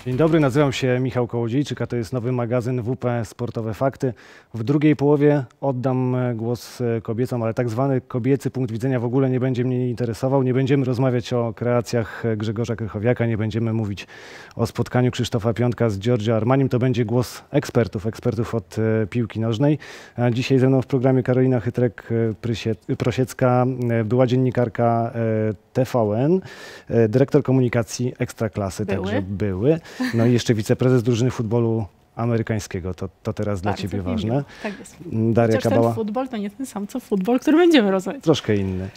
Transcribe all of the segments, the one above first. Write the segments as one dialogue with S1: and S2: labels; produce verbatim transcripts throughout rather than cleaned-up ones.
S1: Dzień dobry, nazywam się Michał Kołodziejczyk, a to jest nowy magazyn W P Sportowe Fakty. W drugiej połowie oddam głos kobiecom, ale tak zwany kobiecy punkt widzenia w ogóle nie będzie mnie interesował. Nie będziemy rozmawiać o kreacjach Grzegorza Krychowiaka, nie będziemy mówić o spotkaniu Krzysztofa Piątka z Giorgio Armanim. To będzie głos ekspertów, ekspertów od piłki nożnej. Dzisiaj ze mną w programie Karolina Chytrek-Prosiecka, była dziennikarka T V N, dyrektor komunikacji Ekstraklasy,
S2: były.
S1: także były. No i jeszcze wiceprezes drużyny futbolu amerykańskiego. To, to teraz dla ciebie ważne.
S2: Tak jest.
S1: Daria
S2: Chociaż
S1: Kabała.
S2: ten futbol to nie ten sam, co futbol, który będziemy rozmawiać.
S1: Troszkę inny.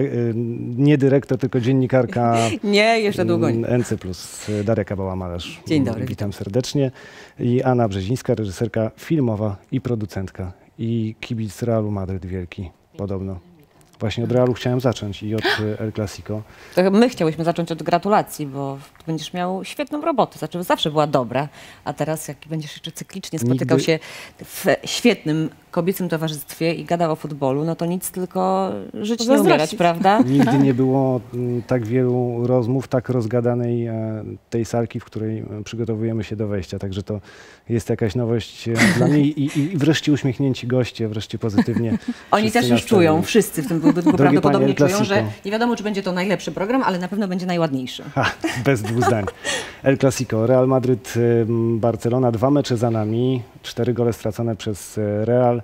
S1: Nie dyrektor, tylko dziennikarka.
S3: Nie, jeszcze długo nie.
S1: N C plus. Daria Kabała-Malarz.
S3: Dzień dobry.
S1: Witam serdecznie. I Anna Brzezińska, reżyserka filmowa i producentka. I kibic Realu Madryt wielki, podobno. Właśnie od Realu chciałem zacząć i od El Clasico.
S3: To my chciałyśmy zacząć od gratulacji, bo będziesz miał świetną robotę. Znaczy, zawsze była dobra, a teraz jak będziesz jeszcze cyklicznie spotykał
S1: Nigdy...
S3: się w świetnym kobiecym towarzystwie i gadał o futbolu, no to nic, tylko żyć nie umierać, prawda?
S1: Nigdy nie było tak wielu rozmów, tak rozgadanej tej salki, w której przygotowujemy się do wejścia. Także to jest jakaś nowość dla mnie i, i wreszcie uśmiechnięci goście, wreszcie pozytywnie.
S3: Oni też już czują, wszyscy w tym budynku prawdopodobnie czują, że nie wiadomo, czy będzie to najlepszy program, ale na pewno będzie najładniejszy.
S1: Ha, bez dwóch zdań. El Clasico, Real Madryt, Barcelona, dwa mecze za nami, cztery gole stracone przez Real.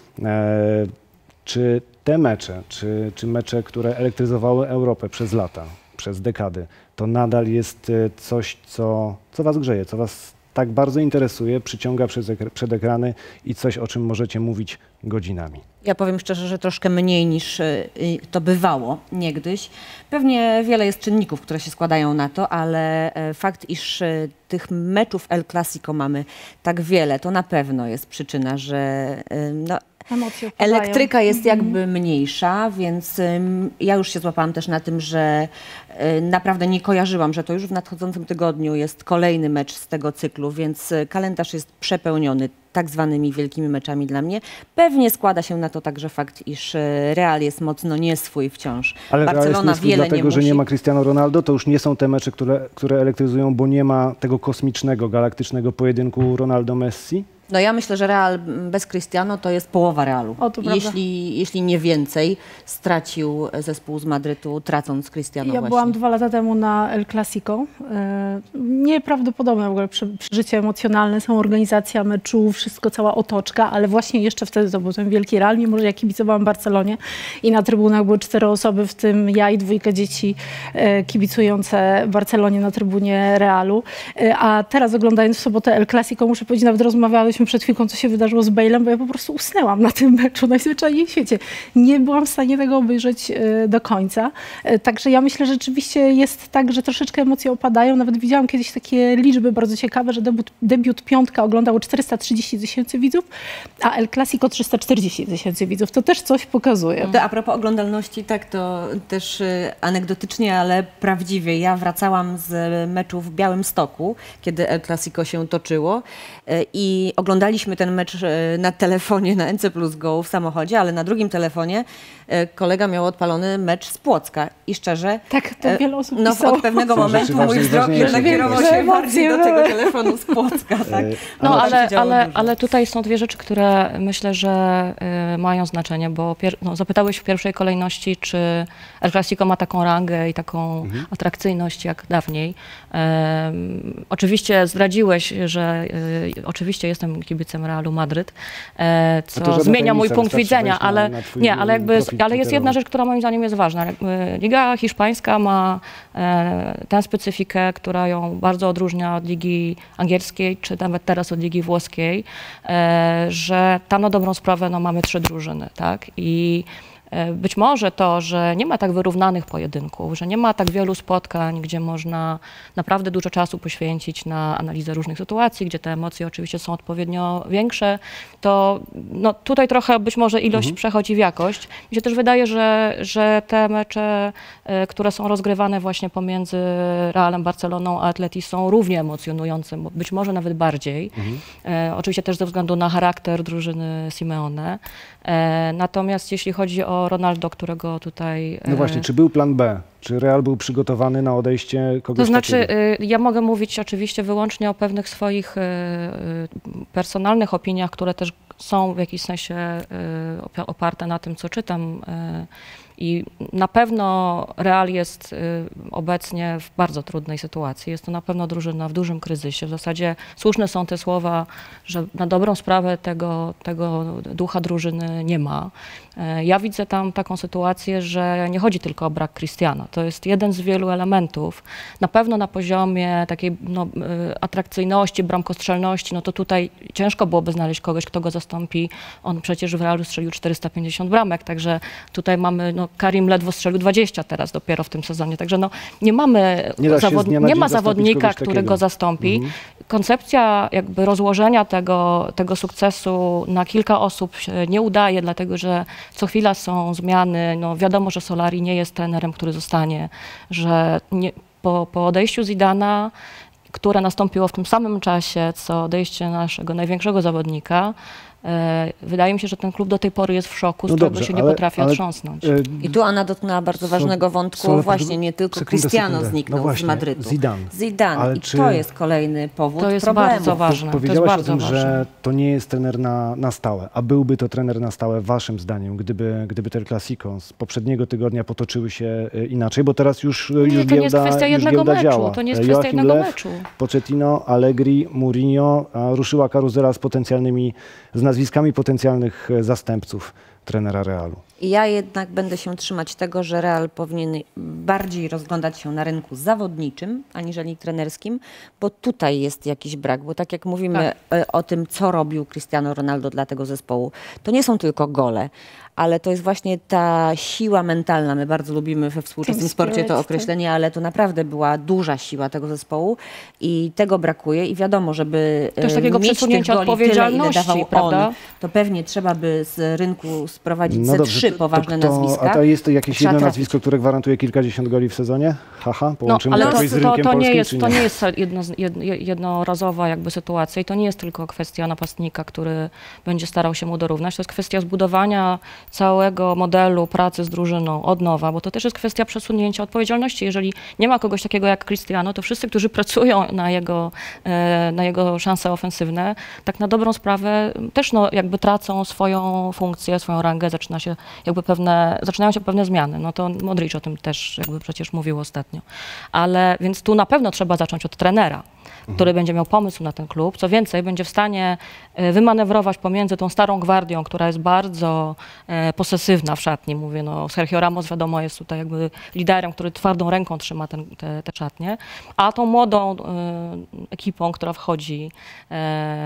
S1: E, czy te mecze, czy, czy mecze, które elektryzowały Europę przez lata, przez dekady, to nadal jest coś, co, co was grzeje, co was tak bardzo interesuje, przyciąga przez, przed ekrany i coś, o czym możecie mówić godzinami?
S3: Ja powiem szczerze, że troszkę mniej niż to bywało niegdyś. Pewnie wiele jest czynników, które się składają na to, ale fakt, iż tych meczów El Clasico mamy tak wiele, to na pewno jest przyczyna, że no, elektryka jest jakby mniejsza, więc ja już się złapałam też na tym, że naprawdę nie kojarzyłam, że to już w nadchodzącym tygodniu jest kolejny mecz z tego cyklu, więc kalendarz jest przepełniony tak zwanymi wielkimi meczami dla mnie. Pewnie składa się na to także fakt, iż Real jest mocno nieswój wciąż.
S1: Ale
S3: Barcelona
S1: jest
S3: wiele
S1: dlatego,
S3: nie musi.
S1: że nie ma Cristiano Ronaldo, to już nie są te mecze, które, które elektryzują, bo nie ma tego kosmicznego, galaktycznego pojedynku Ronaldo-Messi?
S3: No ja myślę, że Real bez Cristiano to jest połowa Realu.
S2: O, to
S3: jeśli, jeśli nie więcej stracił zespół z Madrytu, tracąc Cristiano
S2: Ja
S3: właśnie.
S2: byłam dwa lata temu na El Clasico. E, nieprawdopodobne w ogóle przeżycie emocjonalne, są organizacja meczu, wszystko, cała otoczka, ale właśnie jeszcze wtedy to był ten wielki Real, mimo że ja kibicowałam Barcelonie i na trybunach były cztery osoby, w tym ja i dwójka dzieci e, kibicujące Barcelonie na trybunie Realu. E, a teraz oglądając w sobotę El Clasico, muszę powiedzieć, nawet rozmawiałyśmy przed chwilką, co się wydarzyło z Bale'em, bo ja po prostu usnęłam na tym meczu najzwyczajniej w świecie. Nie byłam w stanie tego obejrzeć e, do końca. E, także ja myślę, że rzeczywiście jest tak, że troszeczkę emocje opadają. Nawet widziałam kiedyś takie liczby bardzo ciekawe, że debiut, debiut Piątka oglądało czterysta trzydzieści tysięcy widzów, a El Clasico trzysta czterdzieści tysięcy widzów. To też coś pokazuje.
S3: To a propos oglądalności, tak to też y, anegdotycznie, ale prawdziwie. Ja wracałam z meczu w Białymstoku, kiedy El Clasico się toczyło y, i oglądaliśmy ten mecz y, na telefonie, na N C plus Go w samochodzie, ale na drugim telefonie y, kolega miał odpalony mecz z Płocka i szczerze...
S2: Tak, to wiele osób
S3: No
S2: pisało.
S3: od pewnego momentu mój wzrok jednak kierował się bardziej do tego telefonu z Płocka. Tak?
S4: No ale, ale, ale tutaj są dwie rzeczy, które myślę, że y, mają znaczenie, bo pier no, zapytałeś w pierwszej kolejności, czy El Clasico ma taką rangę i taką mhm. atrakcyjność jak dawniej. Um, oczywiście zdradziłeś, że y, oczywiście jestem kibicem Realu Madryt, e, co zmienia mój punkt widzenia, ale na, na nie, ale jakby, ale jest jedna rzecz, która moim zdaniem jest ważna. Liga hiszpańska ma e, tę specyfikę, która ją bardzo odróżnia od ligi angielskiej, czy nawet teraz od ligi włoskiej, e, że tam na dobrą sprawę no, mamy trzy drużyny, tak? I być może to, że nie ma tak wyrównanych pojedynków, że nie ma tak wielu spotkań, gdzie można naprawdę dużo czasu poświęcić na analizę różnych sytuacji, gdzie te emocje oczywiście są odpowiednio większe, to no, tutaj trochę być może ilość mhm. przechodzi w jakość. Mi się też wydaje, że, że te mecze, które są rozgrywane właśnie pomiędzy Realem, Barceloną a Atleti są równie emocjonujące, być może nawet bardziej. Mhm. E, oczywiście też ze względu na charakter drużyny Simeone. E, natomiast jeśli chodzi o o Ronaldo, którego tutaj...
S1: No właśnie, czy był plan B? Czy Real był przygotowany na odejście kogoś
S4: To znaczy,
S1: takiego?
S4: y, ja mogę mówić oczywiście wyłącznie o pewnych swoich y, y, personalnych opiniach, które też są w jakiś sensie y, oparte na tym, co czytam. Y, I na pewno Real jest y, obecnie w bardzo trudnej sytuacji. Jest to na pewno drużyna w dużym kryzysie. W zasadzie słuszne są te słowa, że na dobrą sprawę tego, tego ducha drużyny nie ma. Y, ja widzę tam taką sytuację, że nie chodzi tylko o brak Cristiano. To jest jeden z wielu elementów. Na pewno na poziomie takiej no, y, atrakcyjności, bramkostrzelności, no to tutaj ciężko byłoby znaleźć kogoś, kto go zastąpi. On przecież w Realu strzelił czterysta pięćdziesiąt bramek, także tutaj mamy no, Karim ledwo strzelił dwadzieścia teraz dopiero w tym sezonie, także no, nie mamy
S1: Nie da się
S4: zawod...
S1: z dnia na
S4: nie
S1: dzień
S4: ma
S1: zastąpić
S4: zawodnika,
S1: kogoś
S4: który
S1: takiego.
S4: go zastąpi.
S1: Mhm.
S4: Koncepcja jakby rozłożenia tego, tego sukcesu na kilka osób się nie udaje, dlatego że co chwila są zmiany. No, wiadomo, że Solari nie jest trenerem, który zostanie, że nie, po, po odejściu Zidana, które nastąpiło w tym samym czasie, co odejście naszego największego zawodnika, wydaje mi się, że ten klub do tej pory jest w szoku, z
S1: No
S4: którego
S1: dobrze,
S4: się nie
S1: ale-
S4: potrafi
S1: ale,
S4: otrząsnąć.
S1: e,
S3: I tu Anna dotknęła bardzo
S1: So-
S3: ważnego wątku,
S1: Sole-
S3: właśnie nie tylko
S1: sekundę,
S3: Cristiano
S1: sekundę.
S3: zniknął
S1: No właśnie,
S3: z Madrytu.
S1: Zidane.
S3: Zidane.
S1: Ale
S3: I
S1: czy-
S3: to jest kolejny powód
S4: To jest
S3: problemu.
S4: bardzo ważne. To jest
S1: Powiedziałaś o
S4: bardzo
S1: tym,
S4: ważne.
S1: że to nie jest trener na, na stałe, a byłby to trener na stałe waszym zdaniem, gdyby, gdyby te Clasico z poprzedniego tygodnia potoczyły się e, inaczej, bo teraz już, e, już
S4: Nie, to nie jest
S1: giełda,
S4: kwestia
S1: już
S4: jednego
S1: giełda
S4: meczu.
S1: działa.
S4: To nie jest
S1: E,
S4: kwestia
S1: Joachim
S4: jednego
S1: Löw,
S4: meczu.
S1: Pochettino, Allegri, Mourinho, a ruszyła karuzela z potencjalnymi, z nazwiskami potencjalnych e, zastępców trenera Realu.
S3: I ja jednak będę się trzymać tego, że Real powinien bardziej rozglądać się na rynku zawodniczym, aniżeli trenerskim, bo tutaj jest jakiś brak. Bo tak jak mówimy e, o tym, co robił Cristiano Ronaldo dla tego zespołu, to nie są tylko gole, ale to jest właśnie ta siła mentalna. My bardzo lubimy we współczesnym
S2: Team
S3: sporcie
S2: spirit,
S3: to
S2: tak.
S3: określenie, ale to naprawdę była duża siła tego zespołu i tego brakuje. I wiadomo, żeby
S4: Też
S3: e,
S4: takiego
S3: mieć tych
S4: przesunięcia
S3: goli tyle, ile
S4: odpowiedzialności,
S3: dawał
S4: prawda?
S3: on, to pewnie trzeba by z rynku sprowadzić
S1: No
S3: ze
S1: dobrze,
S3: trzy
S1: to-
S3: poważne
S1: to kto,
S3: nazwiska.
S1: A to jest to jakieś
S3: Trzeba
S1: jedno
S3: trafić.
S1: nazwisko, które gwarantuje kilkadziesiąt goli w sezonie? Haha,
S4: No,
S1: połączymy
S4: ale
S1: to
S4: to,
S1: jakoś z
S4: to,
S1: rynkiem
S4: to, nie
S1: polskim,
S4: jest,
S1: czy
S4: to
S1: nie?
S4: nie jest jedno, jed, jednorazowa jakby sytuacja i to nie jest tylko kwestia napastnika, który będzie starał się mu dorównać. To jest kwestia zbudowania całego modelu pracy z drużyną od nowa, bo to też jest kwestia przesunięcia odpowiedzialności. Jeżeli nie ma kogoś takiego jak Cristiano, to wszyscy, którzy pracują na jego, e, na jego szanse ofensywne, tak na dobrą sprawę też no, jakby tracą swoją funkcję, swoją rangę, zaczyna się jakby pewne, zaczynają się pewne zmiany. No to Modric o tym też jakby przecież mówił ostatnio. Ale więc tu na pewno trzeba zacząć od trenera, który będzie miał pomysł na ten klub. Co więcej, będzie w stanie e, wymanewrować pomiędzy tą starą gwardią, która jest bardzo e, posesywna w szatni. Mówię, no Sergio Ramos wiadomo jest tutaj jakby liderem, który twardą ręką trzyma ten, te, te szatnie, a tą młodą e, ekipą, która wchodzi e,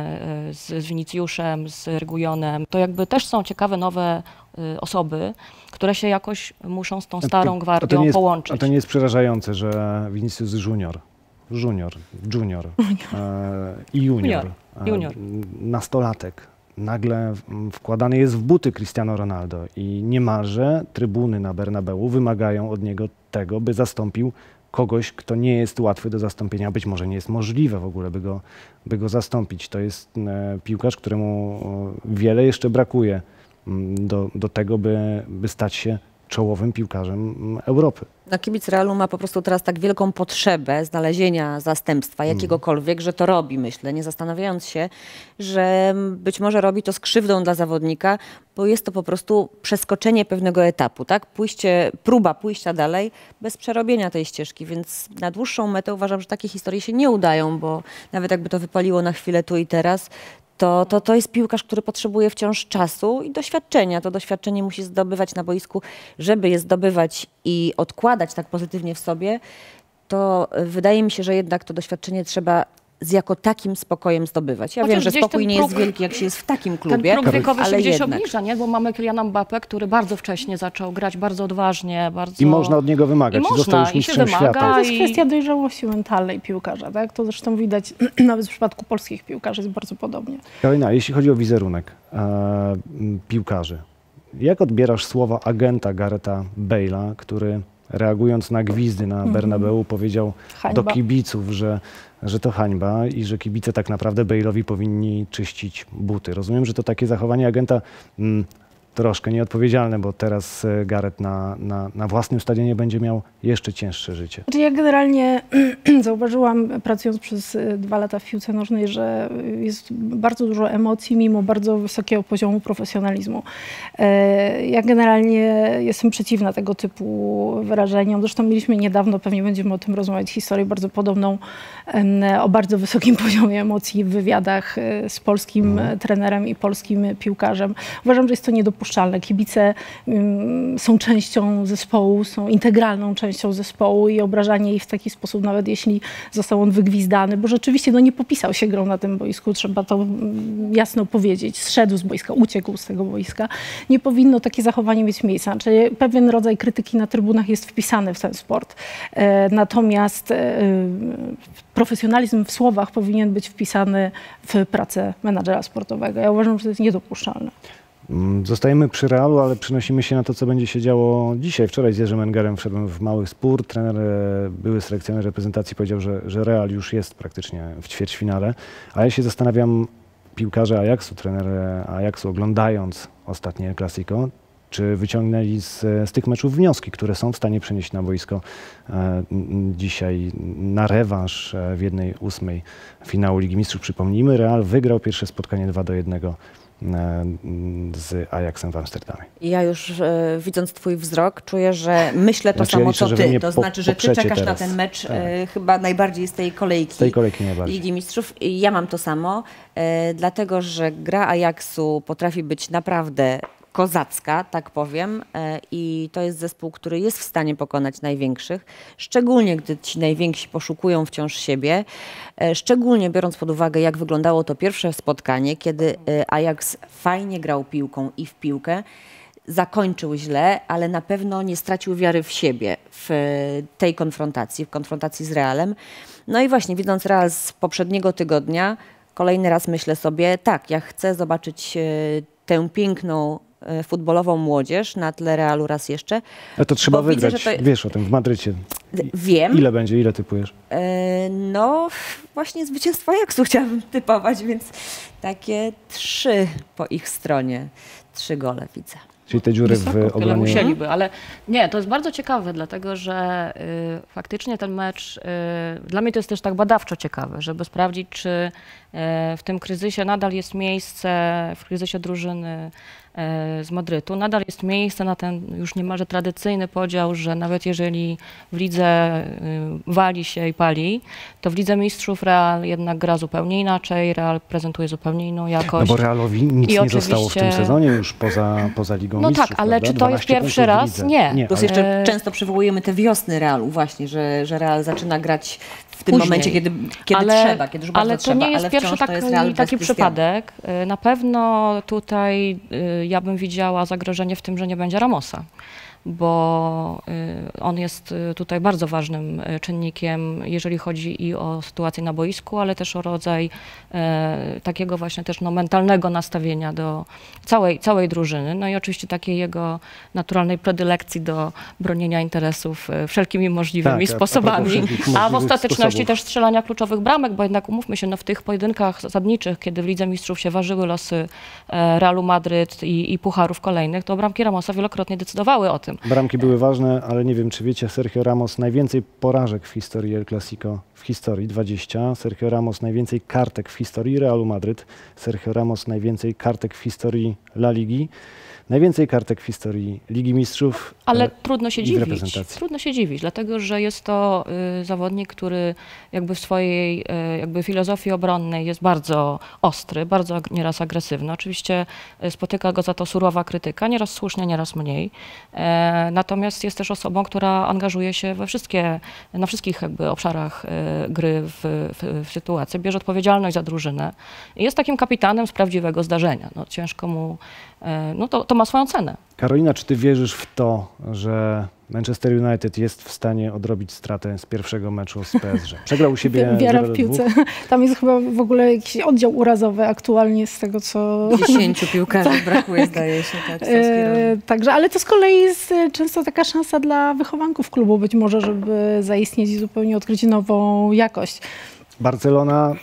S4: e, z, z Viniciuszem, z Reguilonem, to jakby też są ciekawe nowe e, osoby, które się jakoś muszą z tą starą
S1: A to
S4: gwardią
S1: nie jest,
S4: połączyć.
S1: A to nie jest przerażające, że Vinicius Junior, Junior, Junior e, i Junior,
S4: Junior,
S1: e,
S4: junior.
S1: nastolatek, nagle w- wkładany jest w buty Cristiano Ronaldo i niemalże trybuny na Bernabeu wymagają od niego tego, by zastąpił kogoś, kto nie jest łatwy do zastąpienia, być może nie jest możliwe w ogóle, by go, by go zastąpić. To jest e, piłkarz, któremu e, wiele jeszcze brakuje m, do, do tego, by, by stać się czołowym piłkarzem m, Europy.
S3: No, kibic Realu ma po prostu teraz tak wielką potrzebę znalezienia zastępstwa jakiegokolwiek, że to robi, myślę, nie zastanawiając się, że być może robi to z krzywdą dla zawodnika, bo jest to po prostu przeskoczenie pewnego etapu, tak? Pójście, próba pójścia dalej bez przerobienia tej ścieżki, więc na dłuższą metę uważam, że takie historie się nie udają, bo nawet jakby to wypaliło na chwilę tu i teraz, to, to, to jest piłkarz, który potrzebuje wciąż czasu i doświadczenia. To doświadczenie musi zdobywać na boisku, żeby je zdobywać i odkładać tak pozytywnie w sobie, to wydaje mi się, że jednak to doświadczenie trzeba z jako takim spokojem zdobywać. Ja
S4: Chociaż
S3: wiem, że
S4: gdzieś
S3: spokój
S4: ten
S3: nie jest
S4: próg-
S3: wielki, jak się jest w takim
S4: Ten
S3: klubie,
S4: próg wiekowy się
S3: ale
S4: gdzieś
S3: jednak.
S4: obniża, nie? Bo mamy Kyliana Mbappé, który bardzo wcześnie zaczął grać, bardzo odważnie, bardzo...
S1: I można od niego wymagać.
S4: I
S1: I został
S4: można,
S1: już
S4: i się
S1: mistrzem
S4: wymaga.
S1: świata.
S2: To jest
S4: i-
S2: kwestia dojrzałości mentalnej piłkarza, tak? To zresztą widać nawet w przypadku polskich piłkarzy jest bardzo podobnie.
S1: Karolina, jeśli chodzi o wizerunek e, m, piłkarzy, jak odbierasz słowa agenta Garetha Bale'a, który reagując na gwizdy na Bernabeu powiedział
S2: Hańba.
S1: do kibiców, że, że to hańba i że kibice tak naprawdę Bale'owi powinni czyścić buty. Rozumiem, że to takie zachowanie agenta, mm, troszkę nieodpowiedzialne, bo teraz Gareth na, na, na własnym stadionie będzie miał jeszcze cięższe życie.
S2: Ja generalnie zauważyłam, pracując przez dwa lata w piłce nożnej, że jest bardzo dużo emocji mimo bardzo wysokiego poziomu profesjonalizmu. Ja generalnie jestem przeciwna tego typu wyrażeniom. Zresztą mieliśmy niedawno, pewnie będziemy o tym rozmawiać, historię bardzo podobną o bardzo wysokim poziomie emocji w wywiadach z polskim mm. trenerem i polskim piłkarzem. Uważam, że jest to niedopuszczalne. Kibice um, są częścią zespołu, są integralną częścią zespołu i obrażanie ich w taki sposób, nawet jeśli został on wygwizdany, bo rzeczywiście no, nie popisał się grą na tym boisku, trzeba to jasno powiedzieć. Zszedł z boiska, uciekł z tego boiska. Nie powinno takie zachowanie mieć miejsca. Czyli pewien rodzaj krytyki na trybunach jest wpisany w ten sport. E, natomiast e, profesjonalizm w słowach powinien być wpisany w pracę menadżera sportowego. Ja uważam, że to jest niedopuszczalne.
S1: Zostajemy przy Realu, ale przenosimy się na to, co będzie się działo dzisiaj. Wczoraj z Jerzym Engerem wszedłem w mały spór. Trener, były selekcjoner reprezentacji powiedział, że, że Real już jest praktycznie w ćwierćfinale. A ja się zastanawiam, piłkarze Ajaxu, trener Ajaxu, oglądając ostatnie El Clasico, czy wyciągnęli z, z tych meczów wnioski, które są w stanie przenieść na boisko e, dzisiaj na rewanż e, w jednej ósmej finału Ligi Mistrzów. Przypomnijmy, Real wygrał pierwsze spotkanie dwa do jednego e, z Ajaxem w Amsterdamie.
S3: Ja już e, widząc twój wzrok czuję, że myślę to
S1: znaczy,
S3: samo
S1: ja liczę,
S3: co ty. To znaczy, że ty czekasz
S1: teraz.
S3: na ten mecz
S1: tak.
S3: e, chyba najbardziej z tej kolejki,
S1: z tej kolejki najbardziej.
S3: Ligi Mistrzów. I ja mam to samo, e, dlatego że gra Ajaxu potrafi być naprawdę kozacka, tak powiem, i to jest zespół, który jest w stanie pokonać największych, szczególnie gdy ci najwięksi poszukują wciąż siebie, szczególnie biorąc pod uwagę, jak wyglądało to pierwsze spotkanie, kiedy Ajax fajnie grał piłką i w piłkę, zakończył źle, ale na pewno nie stracił wiary w siebie w tej konfrontacji, w konfrontacji z Realem. No i właśnie, widząc Real z poprzedniego tygodnia, kolejny raz myślę sobie, tak, ja chcę zobaczyć tę piękną futbolową młodzież na tle Realu raz jeszcze.
S1: A to trzeba wygrać.
S3: Widzę, to...
S1: Wiesz o tym, w Madrycie.
S3: Wiem.
S1: Ile będzie, ile typujesz?
S3: E, no, właśnie zwycięstwo Ajaxu chciałabym typować, więc takie trzy po ich stronie. Trzy gole widzę.
S1: Czyli te dziury
S4: Wysoko,
S1: w obronie...
S4: musieliby, ale nie, to jest bardzo ciekawe, dlatego że y, faktycznie ten mecz, y, dla mnie to jest też tak badawczo ciekawe, żeby sprawdzić, czy y, w tym kryzysie nadal jest miejsce, w kryzysie drużyny y, z Madrytu, nadal jest miejsce na ten już niemalże tradycyjny podział, że nawet jeżeli w lidze y, wali się i pali, to w Lidze Mistrzów Real jednak gra zupełnie inaczej, Real prezentuje zupełnie inną jakość.
S1: No bo Realowi nic
S4: I
S1: nie
S4: oczywiście...
S1: zostało w tym sezonie już poza, poza Ligą
S4: No
S1: Mistrzów.
S4: tak, ale
S1: prawda?
S4: czy to jest pierwszy raz? Nie.
S1: nie.
S3: Plus jeszcze często przywołujemy te wiosny Realu właśnie, że, że Real zaczyna grać w tym
S4: Później.
S3: momencie, kiedy, kiedy
S4: ale,
S3: trzeba, kiedy już bardzo
S4: ale to
S3: trzeba.
S4: nie jest
S3: ale
S4: pierwszy
S3: wciąż
S4: taki,
S3: to jest Real
S4: taki
S3: bez
S4: przypadek. Na pewno tutaj ja bym widziała zagrożenie w tym, że nie będzie Ramosa, bo on jest tutaj bardzo ważnym czynnikiem, jeżeli chodzi i o sytuację na boisku, ale też o rodzaj e, takiego właśnie też no, mentalnego nastawienia do całej, całej drużyny. No i oczywiście takiej jego naturalnej predylekcji do bronienia interesów wszelkimi możliwymi tak, sposobami, a, a w ostateczności sposobów. też strzelania kluczowych bramek, bo jednak umówmy się, no, w tych pojedynkach zasadniczych, kiedy w Lidze Mistrzów się ważyły losy e, Realu Madryt i, i pucharów kolejnych, to bramki Ramosa wielokrotnie decydowały o tym.
S1: Bramki były ważne, ale nie wiem, czy wiecie, Sergio Ramos najwięcej porażek w historii El Clasico, w historii dwadzieścia. Sergio Ramos najwięcej kartek w historii Realu Madryt. Sergio Ramos najwięcej kartek w historii La Ligi. Najwięcej kartek w historii Ligi Mistrzów.
S4: Ale
S1: e,
S4: trudno się dziwić. Trudno się dziwić, dlatego że jest to y, zawodnik, który jakby w swojej y, jakby filozofii obronnej jest bardzo ostry, bardzo ag nieraz agresywny. Oczywiście y, spotyka go za to surowa krytyka, nieraz słusznie, nieraz mniej. E, natomiast jest też osobą, która angażuje się we wszystkie, na wszystkich jakby obszarach y, gry w, w, w sytuacji, bierze odpowiedzialność za drużynę i jest takim kapitanem z prawdziwego zdarzenia. No, ciężko mu, y, no to, to ma swoją cenę.
S1: Karolina, czy ty wierzysz w to, że Manchester United jest w stanie odrobić stratę z pierwszego meczu z P S G? Przegrał u siebie
S2: Wiara w piłce. Tam jest chyba w ogóle jakiś oddział urazowy aktualnie z tego, co...
S3: Dziesięciu piłkarzy brakuje, zdaje się. Tak,
S2: e, także, ale to z kolei jest często taka szansa dla wychowanków klubu być może, żeby zaistnieć i zupełnie odkryć nową jakość.
S1: Barcelona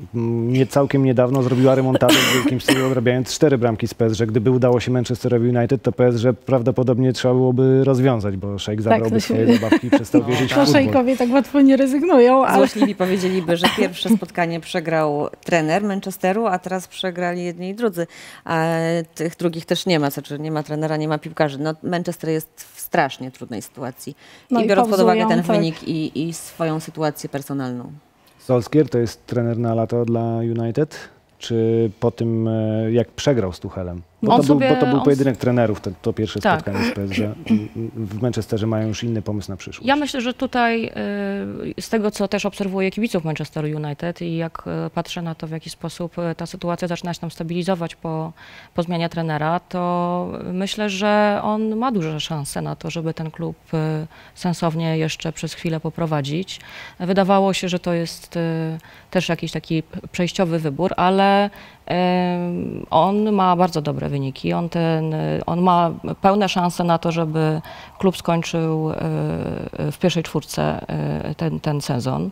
S1: nie całkiem niedawno zrobiła remontadę w wielkim stylu, odrabiając cztery bramki z P S G. Gdyby udało się Manchesterowi United, to P S G prawdopodobnie trzeba byłoby rozwiązać, bo Szejk zabrałby
S2: to się-
S1: swoje zabawki i przestał
S3: No,
S1: wierzyć w
S3: tak.
S2: No,
S1: futbol.
S2: szejkowie tak łatwo nie rezygnują, ale
S3: Złośliwi powiedzieliby, że pierwsze spotkanie przegrał trener Manchesteru, a teraz przegrali jedni i drudzy. A tych drugich też nie ma, znaczy nie ma trenera, nie ma piłkarzy. No, Manchester jest w strasznie trudnej sytuacji.
S2: No
S3: I
S2: i
S3: biorąc pod uwagę
S2: pauzują,
S3: ten
S2: tak.
S3: wynik i, i swoją sytuację personalną.
S1: Solskjaer to jest trener na lato dla United? Czy po tym, e, jak przegrał z Tuchelem? Bo
S4: On
S1: to, był,
S4: sobie-
S1: bo to był
S4: on-
S1: pojedynek trenerów, to, to pierwsze
S4: Tak.
S1: spotkanie z P S G. W Manchesterze mają już inny pomysł na przyszłość.
S4: Ja myślę, że tutaj y, z tego, co też obserwuję kibiców Manchester United i jak y, patrzę na to, w jaki sposób y, ta sytuacja zaczyna się tam stabilizować po, po zmianie trenera, to myślę, że on ma duże szanse na to, żeby ten klub y, sensownie jeszcze przez chwilę poprowadzić. Wydawało się, że to jest y, też jakiś taki przejściowy wybór, ale Ym, on ma bardzo dobre wyniki, on, ten, y, on ma pełne szanse na to, żeby klub skończył y, w pierwszej czwórce y, ten, ten sezon.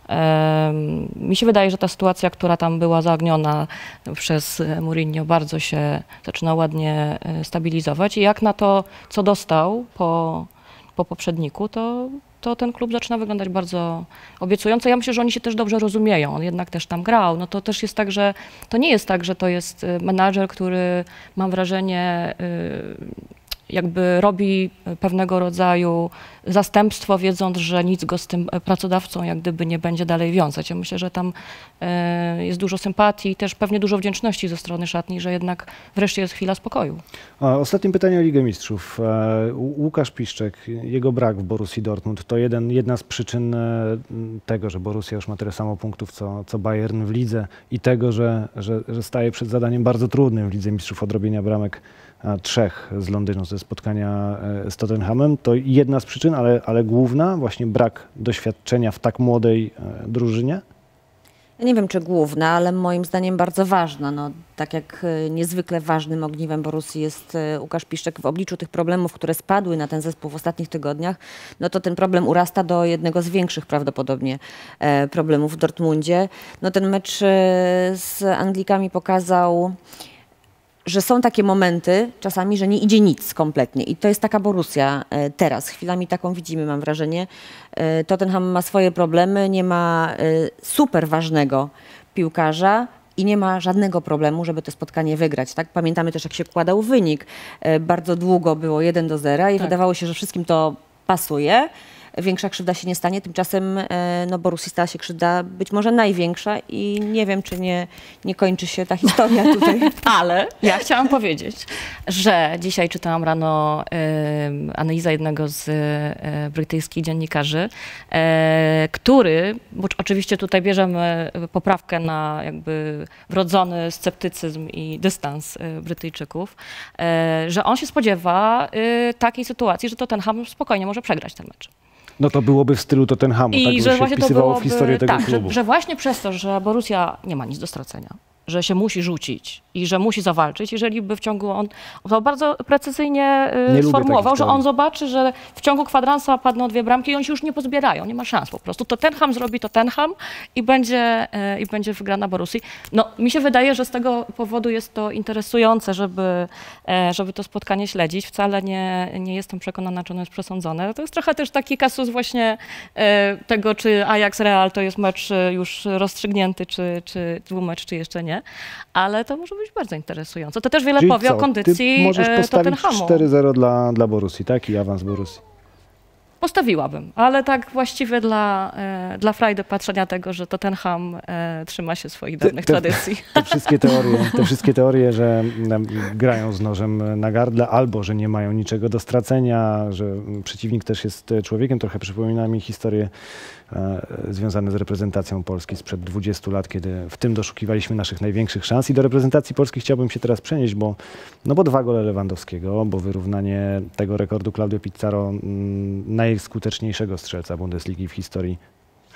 S4: Ym, Mi się wydaje, że ta sytuacja, która tam była zaogniona przez Mourinho, bardzo się zaczyna ładnie y, stabilizować i jak na to, co dostał po, po poprzedniku, to to ten klub zaczyna wyglądać bardzo obiecująco. Ja myślę, że oni się też dobrze rozumieją. On jednak też tam grał. No to też jest tak, że to nie jest tak, że to jest y, menadżer, który, mam wrażenie, y, jakby robi pewnego rodzaju zastępstwo, wiedząc, że nic go z tym pracodawcą jak gdyby nie będzie dalej wiązać. Ja myślę, że tam y, jest dużo sympatii i też pewnie dużo wdzięczności ze strony szatni, że jednak wreszcie jest chwila spokoju.
S1: A ostatnie pytanie o Ligę Mistrzów. E, Łukasz Piszczek, jego brak w Borussii Dortmund to jeden, jedna z przyczyn e, tego, że Borussia już ma tyle samo punktów co, co Bayern w lidze i tego, że, że, że staje przed zadaniem bardzo trudnym w Lidze Mistrzów odrobienia bramek a, trzech z Londynu ze spotkania e, z Tottenhamem. To jedna z przyczyn, ale, ale główna, właśnie brak doświadczenia w tak młodej e, drużynie?
S3: Ja nie wiem, czy główna, ale moim zdaniem bardzo ważna. No, tak jak y, niezwykle ważnym ogniwem Borussii jest y, Łukasz Piszczek w obliczu tych problemów, które spadły na ten zespół w ostatnich tygodniach, no to ten problem urasta do jednego z większych prawdopodobnie e, problemów w Dortmundzie. No, ten mecz y, z Anglikami pokazał, że są takie momenty czasami, że nie idzie nic kompletnie i to jest taka Borussia e, teraz. Chwilami taką widzimy, mam wrażenie. E, Tottenham ma swoje problemy, nie ma e, super ważnego piłkarza i nie ma żadnego problemu, żeby to spotkanie wygrać. Tak? Pamiętamy też, jak się kładał wynik. E, bardzo długo było jeden do zera i
S4: Tak.
S3: wydawało się, że wszystkim to pasuje. Większa krzywda się nie stanie, tymczasem e, no, Borussii stała się krzywda być może największa i nie wiem, czy nie, nie kończy się ta historia tutaj.
S4: Ale ja chciałam powiedzieć, że dzisiaj czytałam rano y, analizę jednego z y, brytyjskich dziennikarzy, y, który, bo oczywiście tutaj bierzemy poprawkę na jakby wrodzony sceptycyzm i dystans y, Brytyjczyków, y, że on się spodziewa y, takiej sytuacji, że Tottenham spokojnie może przegrać ten mecz.
S1: No to byłoby w stylu Tottenhamu, tak by się wpisywało w historię tego
S4: tak,
S1: klubu.
S4: że, że właśnie przez to, że Borussia nie ma nic do stracenia, że się musi rzucić i że musi zawalczyć, jeżeli by w ciągu, on to bardzo precyzyjnie y,
S1: lubię
S4: sformułował,
S1: takich
S4: że on
S1: teorii.
S4: zobaczy, że w ciągu kwadransa padną dwie bramki i oni się już nie pozbierają, nie ma szans po prostu. Tottenham zrobi Tottenham i będzie, y, i będzie wygrana Borussii. No, mi się wydaje, że z tego powodu jest to interesujące, żeby, y, żeby to spotkanie śledzić. Wcale nie, nie jestem przekonana, czy ono jest przesądzone. To jest trochę też taki kasus właśnie y, tego, czy Ajax Real to jest mecz y, już rozstrzygnięty, czy, czy dwumecz, czy jeszcze nie. Ale to może być bardzo interesujące. To też wiele
S1: Czyli
S4: powie
S1: co?
S4: o kondycji
S1: Ty możesz
S4: e,
S1: postawić
S4: Tottenhamu.
S1: cztery zero dla, dla Borussii, tak? I awans Borussii.
S4: Postawiłabym, ale tak właściwie dla, e, dla frajdy patrzenia tego, że Tottenham e, trzyma się swoich dawnych
S1: te-
S4: tradycji.
S1: Te wszystkie teorie, te wszystkie teorie, że mm, grają z nożem na gardle, albo że nie mają niczego do stracenia, że przeciwnik też jest człowiekiem. Trochę przypomina mi historie e, związane z reprezentacją Polski sprzed dwudziestu lat, kiedy w tym doszukiwaliśmy naszych największych szans. I do reprezentacji Polski chciałbym się teraz przenieść, bo, no bo dwa gole Lewandowskiego, bo wyrównanie tego rekordu Claudio Pizarro, mm, najskuteczniejszego strzelca Bundesligi w historii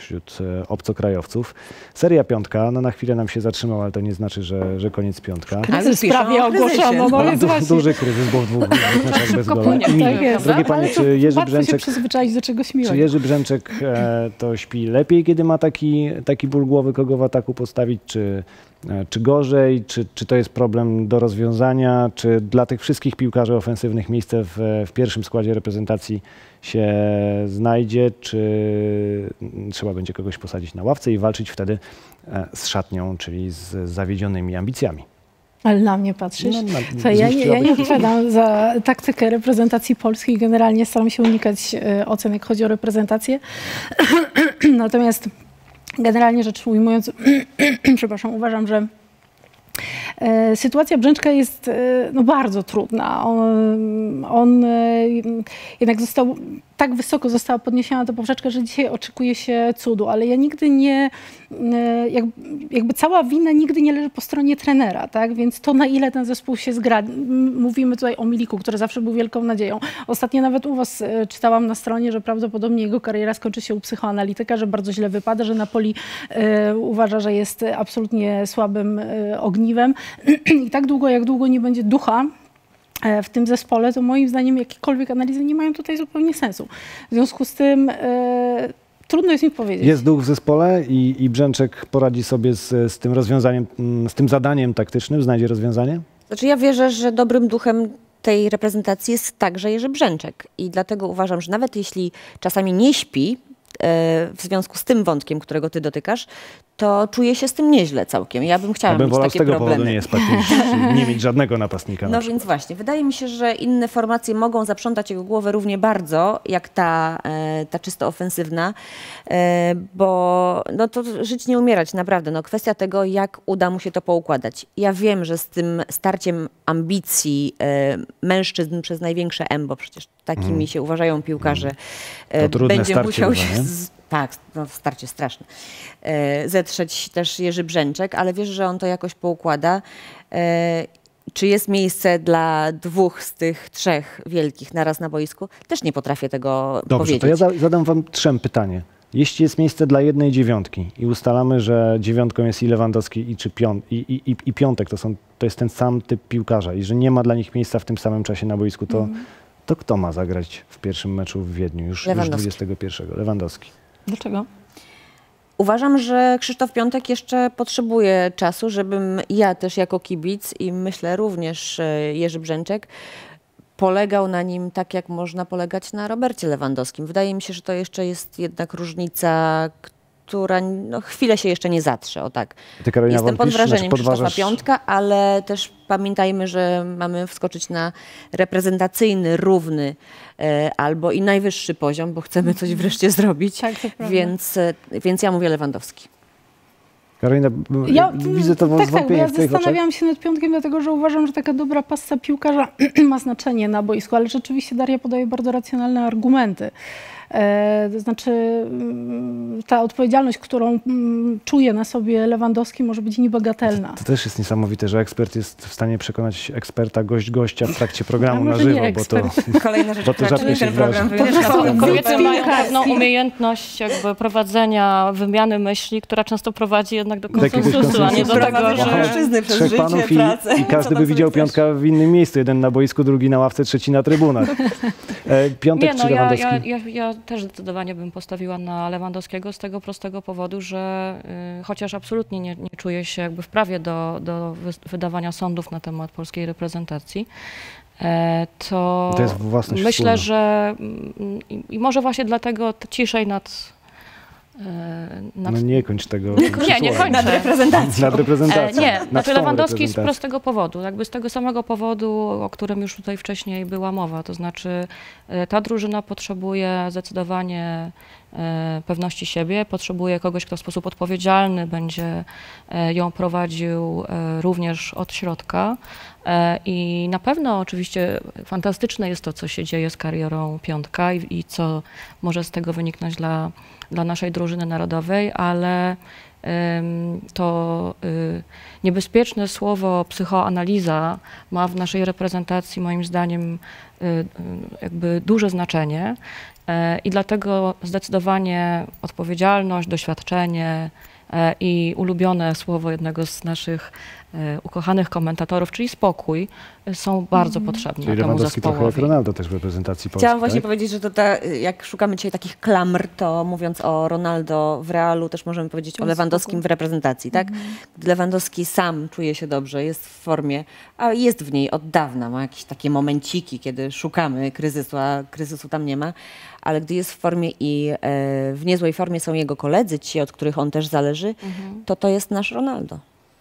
S1: wśród obcokrajowców. Seria piątka, no na chwilę nam się zatrzymała, ale to nie znaczy, że, że koniec piątka.
S2: Kryzys prawie ogłoszono. No, więc
S1: Du,
S2: właśnie...
S1: duży kryzys, bo w dwóch meczach bez gola.
S2: Tak jest.
S1: Drogie panie, czy Jerzy
S2: Łatwo się
S1: Brzęczek,
S2: przyzwyczaić do czegoś miłego.
S1: czy Jerzy Brzęczek e, to śpi lepiej, kiedy ma taki, taki ból głowy, kogo w ataku postawić, czy, e, czy gorzej, czy, czy to jest problem do rozwiązania, czy dla tych wszystkich piłkarzy ofensywnych miejsce w, w pierwszym składzie reprezentacji się znajdzie, czy trzeba będzie kogoś posadzić na ławce i walczyć wtedy e, z szatnią, czyli z zawiedzionymi ambicjami.
S2: Ale na mnie patrzysz?
S1: No, na,
S2: Słuchaj, ja, nie, ja nie odpowiadam za taktykę reprezentacji polskiej. Generalnie staram się unikać e, ocen, jak chodzi o reprezentację. Natomiast generalnie rzecz ujmując, przepraszam, uważam, że e, sytuacja Brzęczka jest e, no, bardzo trudna. On, on e, jednak został, tak wysoko została podniesiona ta poprzeczka, że dzisiaj oczekuje się cudu, ale ja nigdy nie, e, jak, jakby cała wina nigdy nie leży po stronie trenera, tak? Więc to, na ile ten zespół się zgra. M- Mówimy tutaj o Miliku, który zawsze był wielką nadzieją. Ostatnio nawet u was e, czytałam na stronie, że prawdopodobnie jego kariera skończy się u psychoanalityka, że bardzo źle wypada, że Napoli e, uważa, że jest absolutnie słabym e, ogniwem. I tak długo, jak długo nie będzie ducha w tym zespole, to moim zdaniem jakiekolwiek analizy nie mają tutaj zupełnie sensu. W związku z tym e, trudno jest mi powiedzieć.
S1: Jest duch w zespole i, i Brzęczek poradzi sobie z, z tym rozwiązaniem, z tym zadaniem taktycznym, znajdzie rozwiązanie?
S3: Znaczy ja wierzę, że dobrym duchem tej reprezentacji jest także Jerzy Brzęczek i dlatego uważam, że nawet jeśli czasami nie śpi, w związku z tym wątkiem, którego ty dotykasz, to czuję się z tym nieźle całkiem. Ja bym chciała
S1: ja bym
S3: mieć
S1: wolał
S3: takie
S1: z tego
S3: problemy.
S1: powodu nie spać, niż nie mieć żadnego napastnika.
S3: No więc właśnie, wydaje mi się, że inne formacje mogą zaprzątać jego głowę równie bardzo, jak ta, e, ta czysto ofensywna, e, bo no to żyć nie umierać, naprawdę. No kwestia tego, jak uda mu się to poukładać. Ja wiem, że z tym starciem ambicji e, mężczyzn przez największe M, bo przecież takimi mm. się uważają piłkarze, e,
S1: to trudne
S3: będzie
S1: starcie
S3: musiał
S1: chyba,
S3: się... Z, tak, no starcie straszne. E, zetrzeć też Jerzy Brzęczek, ale wiesz, że on to jakoś poukłada. E, czy jest miejsce dla dwóch z tych trzech wielkich naraz na boisku? Też nie potrafię tego
S1: Dobrze,
S3: powiedzieć.
S1: to ja za, zadam wam trzem pytanie. Jeśli jest miejsce dla jednej dziewiątki i ustalamy, że dziewiątką jest i Lewandowski i, czy piąt, i, i, i, i piątek, to, są, to jest ten sam typ piłkarza i że nie ma dla nich miejsca w tym samym czasie na boisku, to, mm. to kto ma zagrać w pierwszym meczu w Wiedniu już, już dwudziestego pierwszego? Lewandowski.
S2: Dlaczego?
S3: Uważam, że Krzysztof Piątek jeszcze potrzebuje czasu, żebym ja też jako kibic i myślę również Jerzy Brzęczek polegał na nim tak, jak można polegać na Robercie Lewandowskim. Wydaje mi się, że to jeszcze jest jednak różnica, która no, chwilę się jeszcze nie zatrze. O tak.
S1: Ty, Karolina,
S3: Jestem pod
S1: wątpisz?
S3: wrażeniem
S1: Znaczy, podważasz...
S3: Krzysztofa Piątka, ale też pamiętajmy, że mamy wskoczyć na reprezentacyjny, równy e, albo i najwyższy poziom, bo chcemy coś wreszcie zrobić.
S2: Tak, to prawda.
S3: Więc, więc ja mówię Lewandowski.
S1: Karolina,
S2: ja
S1: widzę to
S2: tak,
S1: zwątpienie
S2: tak,
S1: w
S2: ja
S1: twoich
S2: zastanawiałam
S1: oczach.
S2: się nad Piątkiem, dlatego że uważam, że taka dobra passa piłkarza ma znaczenie na boisku, ale rzeczywiście Daria podaje bardzo racjonalne argumenty. E, to znaczy mm, ta odpowiedzialność, którą mm, czuje na sobie Lewandowski, może być niebagatelna.
S1: To, to też jest niesamowite, że ekspert jest w stanie przekonać eksperta, gość gościa w trakcie programu na
S2: może nie
S1: żywo, bo to,
S3: Kolejna rzecz,
S1: bo to
S3: która
S1: rzadko się
S3: ten program
S1: zdarza.
S4: Kobiety mają pewną umiejętność jakby prowadzenia wymiany myśli, która często prowadzi jednak do konsensusu, a nie do tego, że...
S3: mężczyzny przez
S1: Trzech
S3: życie,
S1: panów i,
S3: pracę.
S1: i każdy
S3: Co
S1: by
S3: tam
S1: widział
S3: sobie chcesz?
S1: Piątka w innym miejscu. Jeden na boisku, drugi na ławce, trzeci na trybunach. E, Piątek
S4: Nie, no,
S1: czy
S4: ja,
S1: Lewandowski?
S4: ja, ja, ja też zdecydowanie bym postawiła na Lewandowskiego z tego prostego powodu, że y, chociaż absolutnie nie, nie czuję się jakby w prawie do, do wy, wydawania sądów na temat polskiej reprezentacji, e, to,
S1: to jest własność
S4: myślę,
S1: wspólna.
S4: że mm, i, i może właśnie dlatego ciszej nad... Nad...
S1: No nie kończ tego.
S4: Nie, nie, nie kończę.
S3: Nad reprezentacją.
S1: Nad reprezentacją.
S4: E, nie,
S1: Nad
S4: znaczy
S1: tą
S4: Lewandowski z
S1: reprezentacją.
S4: prostego powodu, jakby z tego samego powodu, o którym już tutaj wcześniej była mowa, to znaczy e, ta drużyna potrzebuje zdecydowanie e, pewności siebie, potrzebuje kogoś, kto w sposób odpowiedzialny będzie e, ją prowadził e, również od środka. E, I na pewno oczywiście fantastyczne jest to, co się dzieje z karierą Piątka i, i co może z tego wyniknąć dla, dla naszej drużyny narodowej, ale to niebezpieczne słowo psychoanaliza ma w naszej reprezentacji moim zdaniem jakby duże znaczenie i dlatego zdecydowanie odpowiedzialność, doświadczenie i ulubione słowo jednego z naszych ukochanych komentatorów, czyli spokój, są bardzo mm. potrzebne
S1: czyli
S4: temu
S1: Lewandowski
S4: zespołowi.
S1: trochę jak Ronaldo też w reprezentacji Polski.
S3: Chciałam właśnie
S1: tak?
S3: powiedzieć, że to ta, jak szukamy dzisiaj takich klamr, to mówiąc o Ronaldo w Realu, też możemy powiedzieć o Lewandowskim w reprezentacji, tak? Mm. Lewandowski sam czuje się dobrze, jest w formie, a jest w niej od dawna, ma jakieś takie momenciki, kiedy szukamy kryzysu, a kryzysu tam nie ma, ale gdy jest w formie i e, w niezłej formie są jego koledzy, ci, od których on też zależy, mm. to to jest nasz Ronaldo.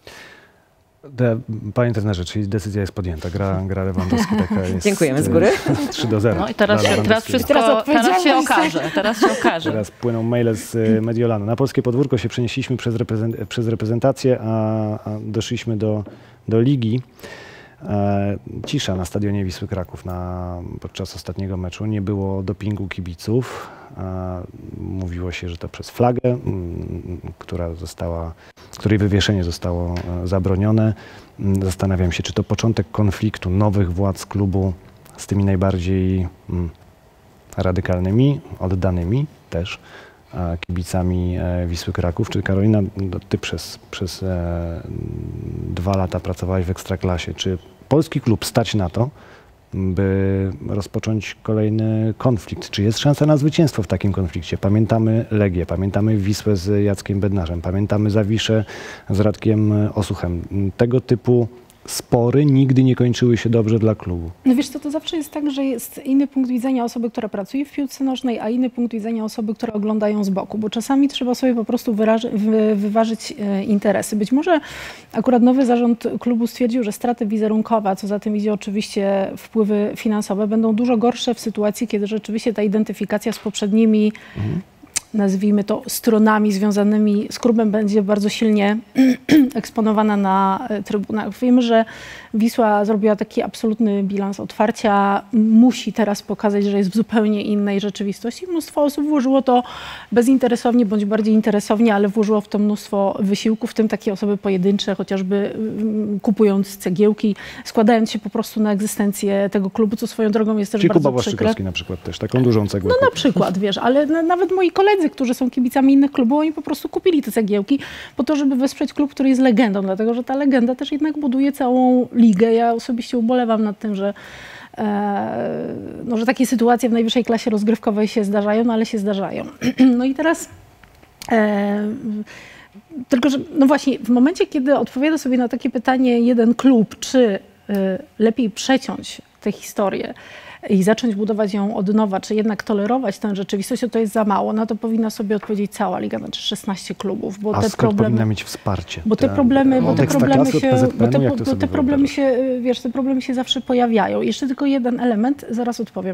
S1: De, panie trenerze, czyli decyzja jest podjęta. Gra, gra Lewandowski taka jest.
S3: Dziękujemy z góry.
S1: trzy do zera.
S4: No i teraz, się, teraz wszystko teraz, teraz się okaże. Teraz się okaże.
S1: Teraz płyną maile z Mediolanu. Na polskie podwórko się przenieśliśmy przez, reprezent, przez reprezentację, a, a doszliśmy do, do ligi. E, cisza na stadionie Wisły Kraków na, podczas ostatniego meczu. Nie było dopingu kibiców. E, mówiło się, że to przez flagę, m, która została, której wywieszenie zostało e, zabronione. Zastanawiam się, czy to początek konfliktu nowych władz klubu z tymi najbardziej m, radykalnymi, oddanymi też e, kibicami e, Wisły Kraków. Czy Karolina, ty przez, przez e, dwa lata pracowałaś w Ekstraklasie. Czy polski klub stać na to, by rozpocząć kolejny konflikt? Czy jest szansa na zwycięstwo w takim konflikcie? Pamiętamy Legię, pamiętamy Wisłę z Jackiem Bednarzem, pamiętamy Zawiszę z Radkiem Osuchem. Tego typu spory nigdy nie kończyły się dobrze dla klubu.
S2: No wiesz co, to zawsze jest tak, że jest inny punkt widzenia osoby, która pracuje w piłce nożnej, a inny punkt widzenia osoby, które oglądają z boku, bo czasami trzeba sobie po prostu wyraży, wy, wyważyć e, interesy. Być może akurat nowy zarząd klubu stwierdził, że straty wizerunkowe, a co za tym idzie oczywiście wpływy finansowe, będą dużo gorsze w sytuacji, kiedy rzeczywiście ta identyfikacja z poprzednimi mhm. nazwijmy to, stronami związanymi z klubem będzie bardzo silnie eksponowana na trybunach. Wiemy, że Wisła zrobiła taki absolutny bilans otwarcia. Musi teraz pokazać, że jest w zupełnie innej rzeczywistości. Mnóstwo osób włożyło to bezinteresownie, bądź bardziej interesownie, ale włożyło w to mnóstwo wysiłku, w tym takie osoby pojedyncze, chociażby kupując cegiełki, składając się po prostu na egzystencję tego klubu, co swoją drogą jest też
S1: Czyli
S2: bardzo
S1: Kuba
S2: przykre.
S1: Błaszczykowski na przykład też, taką dużą cegłę.
S2: No na przykład, wiesz, ale na, nawet moi koledzy, którzy są kibicami innych klubów, oni po prostu kupili te cegiełki po to, żeby wesprzeć klub, który jest legendą, dlatego że ta legenda też jednak buduje całą ligę. Ja osobiście ubolewam nad tym, że, e, no, że takie sytuacje w najwyższej klasie rozgrywkowej się zdarzają, no ale się zdarzają. No i teraz e, tylko, że no właśnie w momencie, kiedy odpowiada sobie na takie pytanie jeden klub, czy e, lepiej przeciąć tę historię i zacząć budować ją od nowa, czy jednak tolerować tę rzeczywistość, to jest za mało, no to powinna sobie odpowiedzieć cała liga, znaczy szesnaście klubów, bo
S1: A
S2: te
S1: skąd
S2: problemy
S1: powinna mieć wsparcie?
S2: Bo te problemy, bo te problemy się, bo te,
S1: jak to
S2: bo te problemy się, wiesz, te problemy się zawsze pojawiają. Jeszcze tylko jeden element, zaraz odpowiem.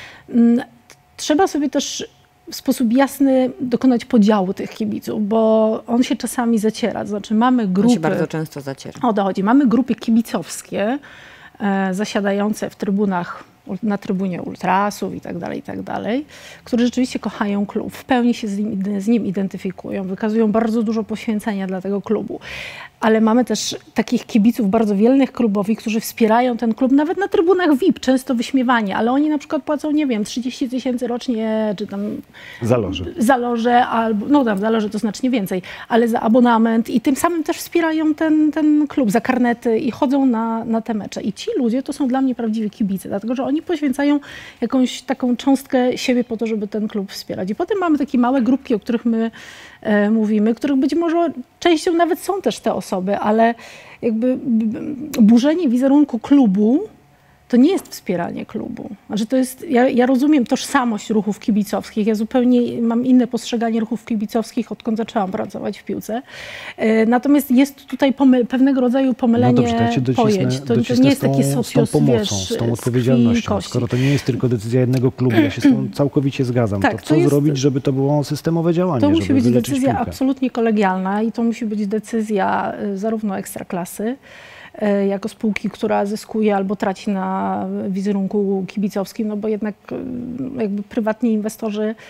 S2: Trzeba sobie też w sposób jasny dokonać podziału tych kibiców, bo on się czasami zaciera. To znaczy mamy grupy...
S3: On się bardzo często zaciera.
S2: O to chodzi. Mamy grupy kibicowskie e, zasiadające w trybunach, na trybunie ultrasów i tak dalej, i tak dalej, które rzeczywiście kochają klub, w pełni się z nim, z nim identyfikują, wykazują bardzo dużo poświęcenia dla tego klubu. Ale mamy też takich kibiców bardzo wielnych klubowych, którzy wspierają ten klub nawet na trybunach V I P, często wyśmiewani, ale oni na przykład płacą, nie wiem, trzydzieści tysięcy rocznie, czy tam...
S1: Za loże.
S2: Za loże, albo, no tam za loże to znacznie więcej, ale za abonament i tym samym też wspierają ten, ten klub, za karnety i chodzą na, na te mecze. I ci ludzie to są dla mnie prawdziwi kibice, dlatego że oni poświęcają jakąś taką cząstkę siebie po to, żeby ten klub wspierać. I potem mamy takie małe grupki, o których my e, mówimy, których być może częścią nawet są też te osoby, ale jakby burzenie wizerunku klubu to nie jest wspieranie klubu. Znaczy to jest, ja, ja rozumiem tożsamość ruchów kibicowskich. Ja zupełnie mam inne postrzeganie ruchów kibicowskich, odkąd zaczęłam pracować w piłce. E, natomiast jest tutaj pomyl, pewnego rodzaju pomylenie
S1: no dobrze, to ja cię docisnę,
S2: pojęć. To, to nie jest
S1: tą,
S2: takie socjos,
S1: z tą pomocą,
S2: wiesz,
S1: z tą odpowiedzialnością. Skoro to nie jest tylko decyzja jednego klubu, ja się z tą całkowicie zgadzam.
S2: Tak,
S1: to co
S2: to jest,
S1: zrobić, żeby to było systemowe działanie?
S2: To musi
S1: żeby
S2: być decyzja
S1: piłkę?
S2: absolutnie kolegialna i to musi być decyzja zarówno Ekstraklasy, jako spółki, która zyskuje albo traci na wizerunku kibicowskim, no bo jednak jakby prywatni inwestorzy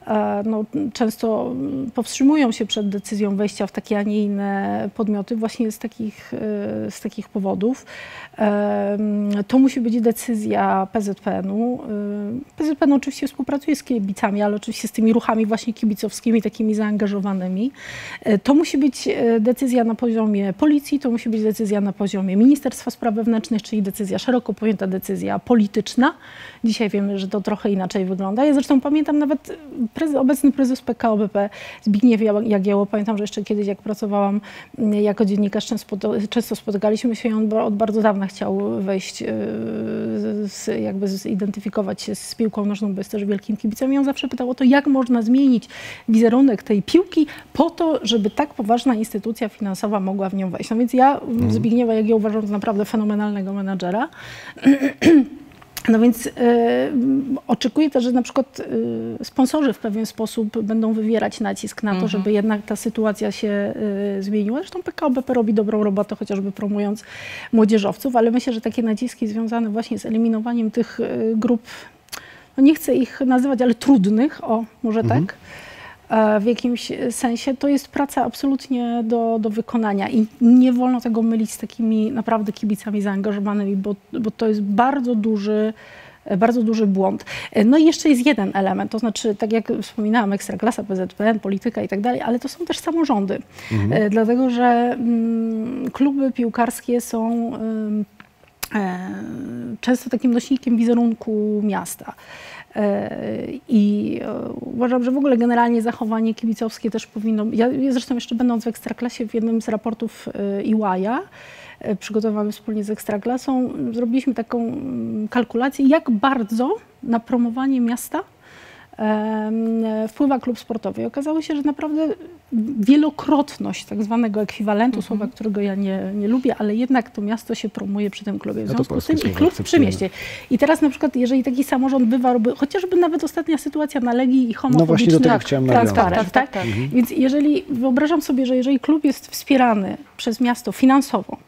S2: no, często powstrzymują się przed decyzją wejścia w takie, a nie inne podmioty właśnie z takich, z takich powodów. To musi być decyzja P Z P N-u. P Z P N oczywiście współpracuje z kibicami, ale oczywiście z tymi ruchami właśnie kibicowskimi, takimi zaangażowanymi. To musi być decyzja na poziomie policji, to musi być decyzja na poziomie Ministerstwa Spraw Wewnętrznych, czyli decyzja, szeroko pojęta decyzja polityczna. Dzisiaj wiemy, że to trochę inaczej wygląda. Ja zresztą pamiętam nawet prezes, obecny prezes P K O B P, Zbigniew Jagiełło, pamiętam, że jeszcze kiedyś jak pracowałam jako dziennikarz, często spotykaliśmy się i on od bardzo dawna chciał wejść, z, jakby zidentyfikować się z piłką nożną, bo jest też wielkim kibicem i on zawsze pytał o to, jak można zmienić wizerunek tej piłki po to, żeby tak poważna instytucja finansowa mogła w nią wejść. No więc ja mhm. Zbigniewa Jagiełło uważam za naprawdę fenomenalnego menadżera. No więc y, oczekuję też, że na przykład y, sponsorzy w pewien sposób będą wywierać nacisk na to, mhm. żeby jednak ta sytuacja się y, zmieniła. Zresztą P K O B P robi dobrą robotę, chociażby promując młodzieżowców, ale myślę, że takie naciski związane właśnie z eliminowaniem tych y, grup, no nie chcę ich nazywać, ale trudnych, o może mhm. tak, w jakimś sensie, to jest praca absolutnie do, do wykonania i nie wolno tego mylić z takimi naprawdę kibicami zaangażowanymi, bo, bo to jest bardzo duży, bardzo duży błąd. No i jeszcze jest jeden element, to znaczy, tak jak wspominałam, Ekstraklasa, P Z P N, polityka i tak dalej, ale to są też samorządy, mhm. dlatego że mm, kluby piłkarskie są mm, e, często takim nośnikiem wizerunku miasta. I uważam, że w ogóle generalnie zachowanie kibicowskie też powinno... Ja zresztą jeszcze będąc w Ekstraklasie w jednym z raportów I Y A, przygotowany wspólnie z Ekstraklasą, zrobiliśmy taką kalkulację, jak bardzo na promowanie miasta wpływa klub sportowy. I okazało się, że naprawdę wielokrotność tak zwanego ekwiwalentu, mhm. słowa, którego ja nie, nie lubię, ale jednak to miasto się promuje przy tym klubie. W związku no z tym i klub przy mieście. I teraz na przykład, jeżeli taki samorząd bywa, chociażby nawet ostatnia sytuacja na Legii i homofobiczny
S1: no właśnie do tego chciałem
S2: transparent, tak, tak, tak, tak. Mhm. Więc jeżeli, wyobrażam sobie, że jeżeli klub jest wspierany przez miasto finansowo,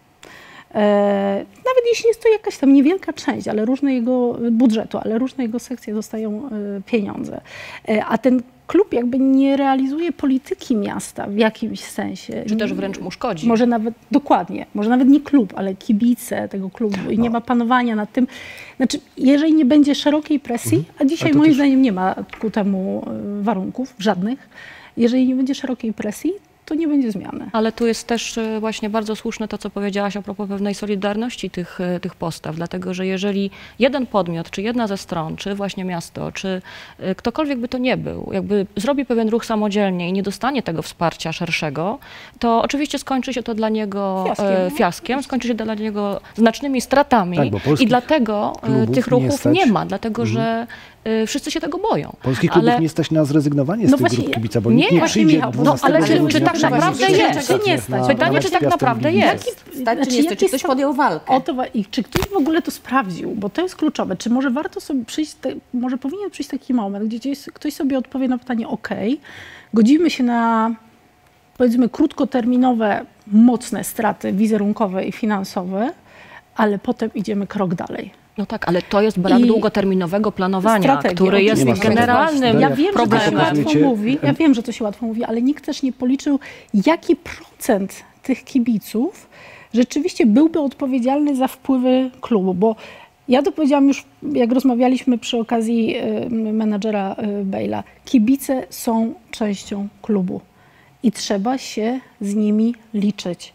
S2: E, nawet jeśli jest to jakaś tam niewielka część, ale różne jego budżetu, ale różne jego sekcje dostają e, pieniądze, e, a ten klub jakby nie realizuje polityki miasta w jakimś sensie.
S4: Czy też wręcz mu szkodzi.
S2: Może nawet, dokładnie, może nawet nie klub, ale kibice tego klubu i nie ma panowania nad tym. Znaczy, jeżeli nie będzie szerokiej presji, a dzisiaj moim też... zdaniem nie ma ku temu warunków żadnych, jeżeli nie będzie szerokiej presji, to nie będzie zmiany.
S4: Ale tu jest też właśnie bardzo słuszne to, co powiedziałaś a propos pewnej solidarności tych, tych postaw, dlatego że jeżeli jeden podmiot, czy jedna ze stron, czy właśnie miasto, czy ktokolwiek by to nie był, jakby zrobi pewien ruch samodzielnie i nie dostanie tego wsparcia szerszego, to oczywiście skończy się to dla niego fiaskiem, fiaskiem skończy się dla niego znacznymi stratami tak, i dlatego tych ruchów nie, nie ma, dlatego mhm. że wszyscy się tego boją.
S1: Polskich klubów ale... nie stać na zrezygnowanie z no tych właśnie, grup kibica, bo nie, nikt nie przyjdzie
S2: Michał, no, ale czy,
S4: czy tak naprawdę jest?
S2: Nie stać.
S4: Pytanie, czy tak naprawdę jest?
S3: Stać, czy, nie stać, czy ktoś podjął walkę?
S2: O to, I czy ktoś w ogóle to sprawdził? Bo to jest kluczowe. Czy może warto sobie przyjść, te, może powinien przyjść taki moment, gdzie ktoś sobie odpowie na pytanie, ok, godzimy się na, powiedzmy, krótkoterminowe, mocne straty wizerunkowe i finansowe, ale potem idziemy krok dalej.
S4: No tak, ale to jest brak I długoterminowego planowania, który jest generalnym
S2: ja wiem,
S4: problemem.
S2: Że to się łatwo mówi, ja wiem, że to się łatwo mówi, ale nikt też nie policzył, jaki procent tych kibiców rzeczywiście byłby odpowiedzialny za wpływy klubu, bo ja to powiedziałam już, jak rozmawialiśmy przy okazji y, menadżera y, Bale'a, kibice są częścią klubu i trzeba się z nimi liczyć,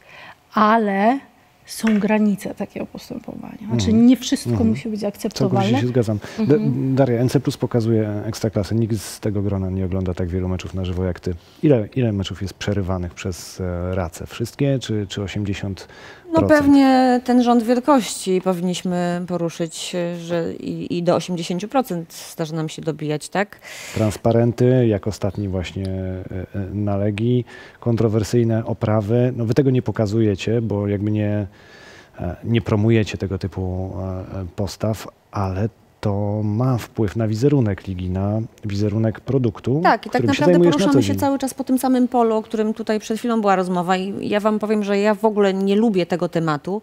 S2: ale są granice takiego postępowania. Znaczy mm. nie wszystko mm. musi być akceptowalne.
S1: Całkowicie się zgadzam. Mm-hmm. Daria, N C plus pokazuje Ekstraklasę. Nikt z tego grona nie ogląda tak wielu meczów na żywo jak ty. Ile, ile meczów jest przerywanych przez e, Racę? Wszystkie czy, czy osiemdziesiąt procent?
S3: No pewnie ten rząd wielkości powinniśmy poruszyć, że i, i do osiemdziesięciu procent zdarza nam się dobijać, tak?
S1: Transparenty, jak ostatni właśnie na Legii, kontrowersyjne oprawy. No wy tego nie pokazujecie, bo jakby nie, nie promujecie tego typu postaw, ale to ma wpływ na wizerunek ligi, na wizerunek produktu,
S3: Tak, i tak
S1: którym się
S3: naprawdę
S1: zajmujesz na co
S3: poruszamy się
S1: dzień.
S3: cały czas po tym samym polu, o którym tutaj przed chwilą była rozmowa i ja wam powiem, że ja w ogóle nie lubię tego tematu,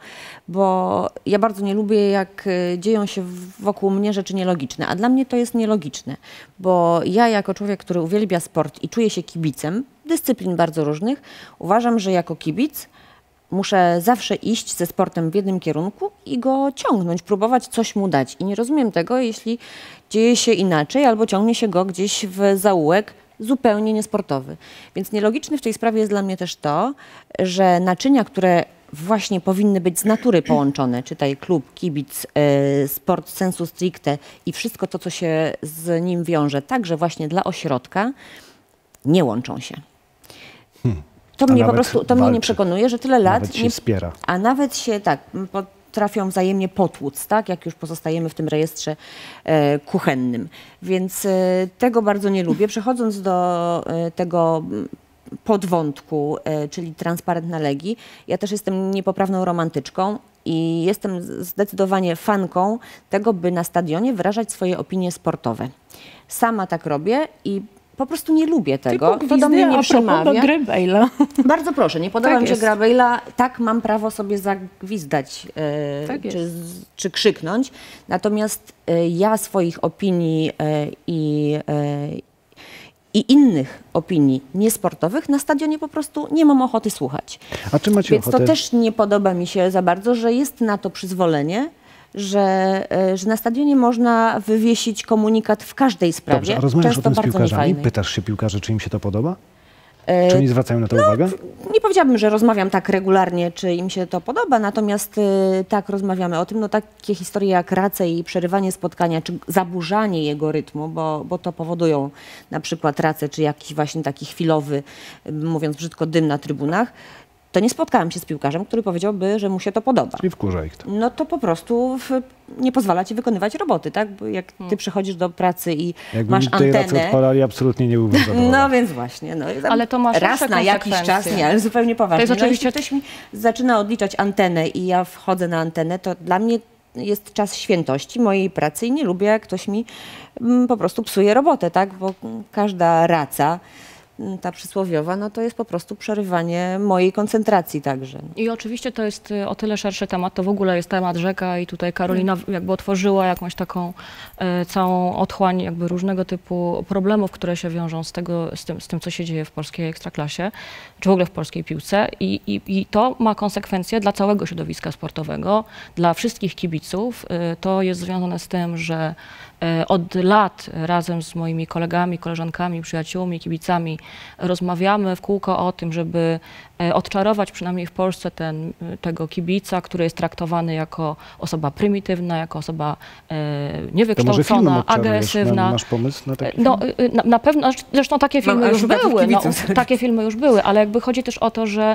S3: bo ja bardzo nie lubię, jak y, dzieją się wokół mnie rzeczy nielogiczne, a dla mnie to jest nielogiczne, bo ja jako człowiek, który uwielbia sport i czuje się kibicem dyscyplin bardzo różnych, uważam, że jako kibic muszę zawsze iść ze sportem w jednym kierunku i go ciągnąć, próbować coś mu dać. I nie rozumiem tego, jeśli dzieje się inaczej albo ciągnie się go gdzieś w zaułek zupełnie niesportowy. Więc nielogiczne w tej sprawie jest dla mnie też to, że naczynia, które właśnie powinny być z natury połączone, czytaj klub, kibic, y, sport sensu stricte i wszystko to, co się z nim wiąże, także właśnie dla ośrodka, nie łączą się.
S1: Hmm.
S3: To
S1: A
S3: mnie po
S1: nawet
S3: prostu, to mnie nie
S1: walczy.
S3: przekonuje, że tyle lat,
S1: Nawet się
S3: nie,
S1: wspiera.
S3: a nawet się tak potrafią wzajemnie potłuc, tak, jak już pozostajemy w tym rejestrze e, kuchennym. Więc e, tego bardzo nie lubię. Przechodząc do e, tego m, podwątku, e, czyli transparentna Legii, ja też jestem niepoprawną romantyczką i jestem zdecydowanie fanką tego, by na stadionie wyrażać swoje opinie sportowe. Sama tak robię i po prostu nie lubię tego.
S2: Tylko
S3: To do mnie nie
S2: a propos do
S3: przemawia.
S2: gry Bale'a.
S3: Bardzo proszę, nie podoba
S2: Tak
S3: mi się
S2: jest.
S3: gra Bale'a. Tak, mam prawo sobie zagwizdać e,
S2: Tak
S3: czy,
S2: jest.
S3: z- czy krzyknąć. Natomiast e, ja swoich opinii e, i, e, i innych opinii niesportowych na stadionie po prostu nie mam ochoty słuchać.
S1: A czy macie
S3: Więc
S1: ochotę...
S3: to też nie podoba mi się za bardzo, że jest na to przyzwolenie, że, e, że na stadionie można wywiesić komunikat w każdej sprawie.
S1: Dobrze, a rozmawiasz o
S3: często
S1: tym z
S3: bardzo
S1: piłkarzami?
S3: niefajnej.
S1: Pytasz się piłkarzy, czy im się to podoba?
S3: E,
S1: Czy oni zwracają na to uwagę?
S3: Nie powiedziałabym, że rozmawiam tak regularnie, czy im się to podoba, natomiast y, tak rozmawiamy o tym. No takie historie jak race i przerywanie spotkania, czy zaburzanie jego rytmu, bo, bo to powodują na przykład race, czy jakiś właśnie taki chwilowy, y, mówiąc brzydko, dym na trybunach. To nie spotkałam się z piłkarzem, który powiedziałby, że mu się to podoba.
S1: Czyli wkurza ich to.
S3: No to po prostu w, nie pozwala ci wykonywać roboty, tak? Bo jak ty przychodzisz do pracy i
S1: Jakby
S3: masz
S1: mi tej racy
S3: antenę.
S1: odpalali, absolutnie nie byłbym zadowolony.
S3: No więc właśnie. No, i tam
S4: Ale to ma
S3: raz
S4: szersze
S3: na jakiś czas,
S4: konsekwencje.
S3: nie, ale zupełnie poważnie.
S4: To jest oczywiście-
S3: No, jeśli ktoś mi zaczyna odliczać antenę i ja wchodzę na antenę, to dla mnie jest czas świętości mojej pracy i nie lubię, jak ktoś mi mm, po prostu psuje robotę, tak? Bo każda raca, mm, ta przysłowiowa, no to jest po prostu przerywanie mojej koncentracji także.
S4: I oczywiście to jest y, o tyle szerszy temat, to w ogóle jest temat rzeka i tutaj Karolina jakby otworzyła jakąś taką e, całą otchłań jakby różnego typu problemów, które się wiążą z, tego, z, tym, z tym, co się dzieje w polskiej ekstraklasie, czy w ogóle w polskiej piłce i, i, i to ma konsekwencje dla całego środowiska sportowego, dla wszystkich kibiców. Y, to jest związane z tym, że e, od lat razem z moimi kolegami, koleżankami, przyjaciółmi, kibicami rozmawiamy w kółko o tym, żeby e, odczarować przynajmniej w Polsce ten, e, tego kibica, który jest traktowany jako osoba prymitywna, jako osoba e,
S1: To może filmem
S4: niewykształcona,
S1: odczarujesz.
S4: agresywna.
S1: Ma- Masz pomysł na taki
S4: No,
S1: film?
S4: y, na, na pewno, zresztą takie filmy
S3: aż
S4: już
S3: takich
S4: były, no,
S3: kibiców sobie.
S4: takie filmy już były, ale jakby chodzi też o to, że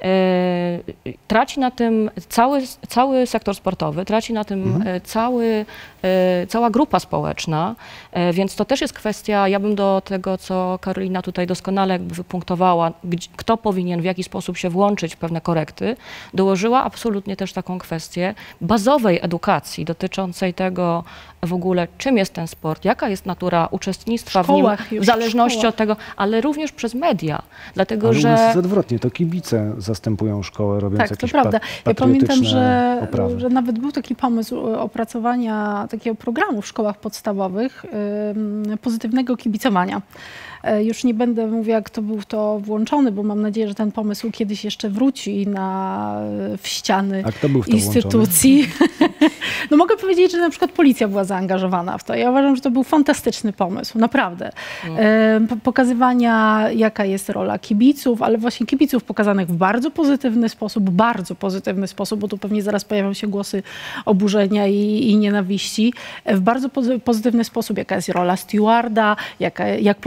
S4: e, traci na tym cały, cały sektor sportowy, traci na tym
S1: Mhm.
S4: e, cały, e, cała grupa społeczna, e, więc to też jest kwestia, ja bym do tego, co Karolina tutaj doskonale jakby wypunktowała, gdzie, kto powinien w jaki sposób się włączyć w pewne korekty, dołożyła absolutnie też taką kwestię bazowej edukacji dotyczącej tego w ogóle, czym jest ten sport, jaka jest natura uczestnictwa w nim,
S2: szkołach już,
S4: w zależności
S2: w szkołach.
S4: od tego, ale również przez media, dlatego
S1: Ale u nas
S4: że...
S1: jest odwrotnie, to kibice zastępują szkołę, robiąc
S2: Tak, to
S1: jakieś
S2: prawda.
S1: pa-
S2: Ja pamiętam,
S1: patriotyczne
S2: że,
S1: oprawy.
S2: że nawet był taki pomysł opracowania takiego programu w szkołach podstawowych ym, pozytywnego kibicowania. E, Już nie będę mówiła, kto był w to włączony, bo mam nadzieję, że ten pomysł kiedyś jeszcze wróci na, w ściany
S1: A kto był w to
S2: instytucji. No mogę powiedzieć, że na przykład policja była zaangażowana w to. Ja uważam, że to był fantastyczny pomysł, naprawdę. E, p- Pokazywania, jaka jest rola kibiców, ale właśnie kibiców pokazanych w bardzo pozytywny sposób, bardzo pozytywny sposób, bo tu pewnie zaraz pojawią się głosy oburzenia i, i nienawiści. E, W bardzo pozy- pozytywny sposób, jaka jest rola stewarda, jaka, jak powinno wyglądać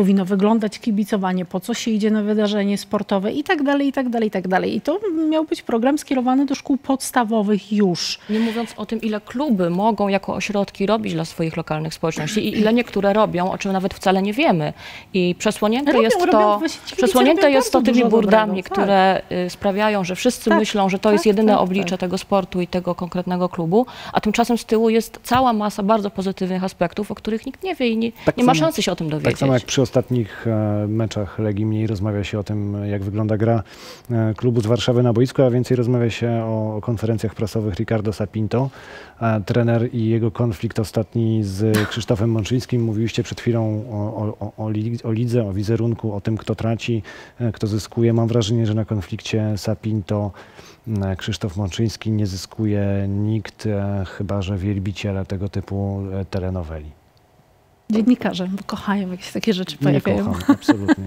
S2: wyglądać kibicowanie, po co się idzie na wydarzenie sportowe i tak dalej, i tak dalej, i tak dalej. I to miał być program skierowany do szkół podstawowych już.
S4: Nie mówiąc o tym, ile kluby mogą jako ośrodki robić dla swoich lokalnych społeczności i ile niektóre robią, o czym nawet wcale nie wiemy. I przesłonięte
S2: Robią,
S4: jest
S2: robią,
S4: to,
S2: właśnie ci
S4: przesłonięte
S2: robią
S4: jest to
S2: bardzo
S4: tymi
S2: dużo
S4: burdami,
S2: dobrego,
S4: które y, sprawiają, że wszyscy
S2: Tak,
S4: myślą, że to
S2: tak,
S4: jest jedyne
S2: tak,
S4: oblicze
S2: tak.
S4: tego sportu i tego konkretnego klubu, a tymczasem z tyłu jest cała masa bardzo pozytywnych aspektów, o których nikt nie wie i nie,
S1: Tak
S4: nie ma
S1: samo-
S4: szansy się o tym dowiedzieć.
S1: Tak samo jak przy ostatnich e, meczach Legii mniej rozmawia się o tym, jak wygląda gra e, klubu z Warszawy na boisku, a więcej rozmawia się o, o konferencjach prasowych Ricardo Sapinto, e, trener i jego konflikt ostatni z Krzysztofem Mączyńskim. Mówiliście przed chwilą o, o, o, o li- o lidze, o wizerunku, o tym, kto traci, e, kto zyskuje. Mam wrażenie, że na konflikcie Sapinto e, Krzysztof Mączyński nie zyskuje nikt, e, chyba że wielbiciele tego typu e, telenoweli.
S2: Dziennikarze, bo kochają jakieś takie rzeczy
S1: Nie
S2: pojawiają.
S1: kocham, absolutnie.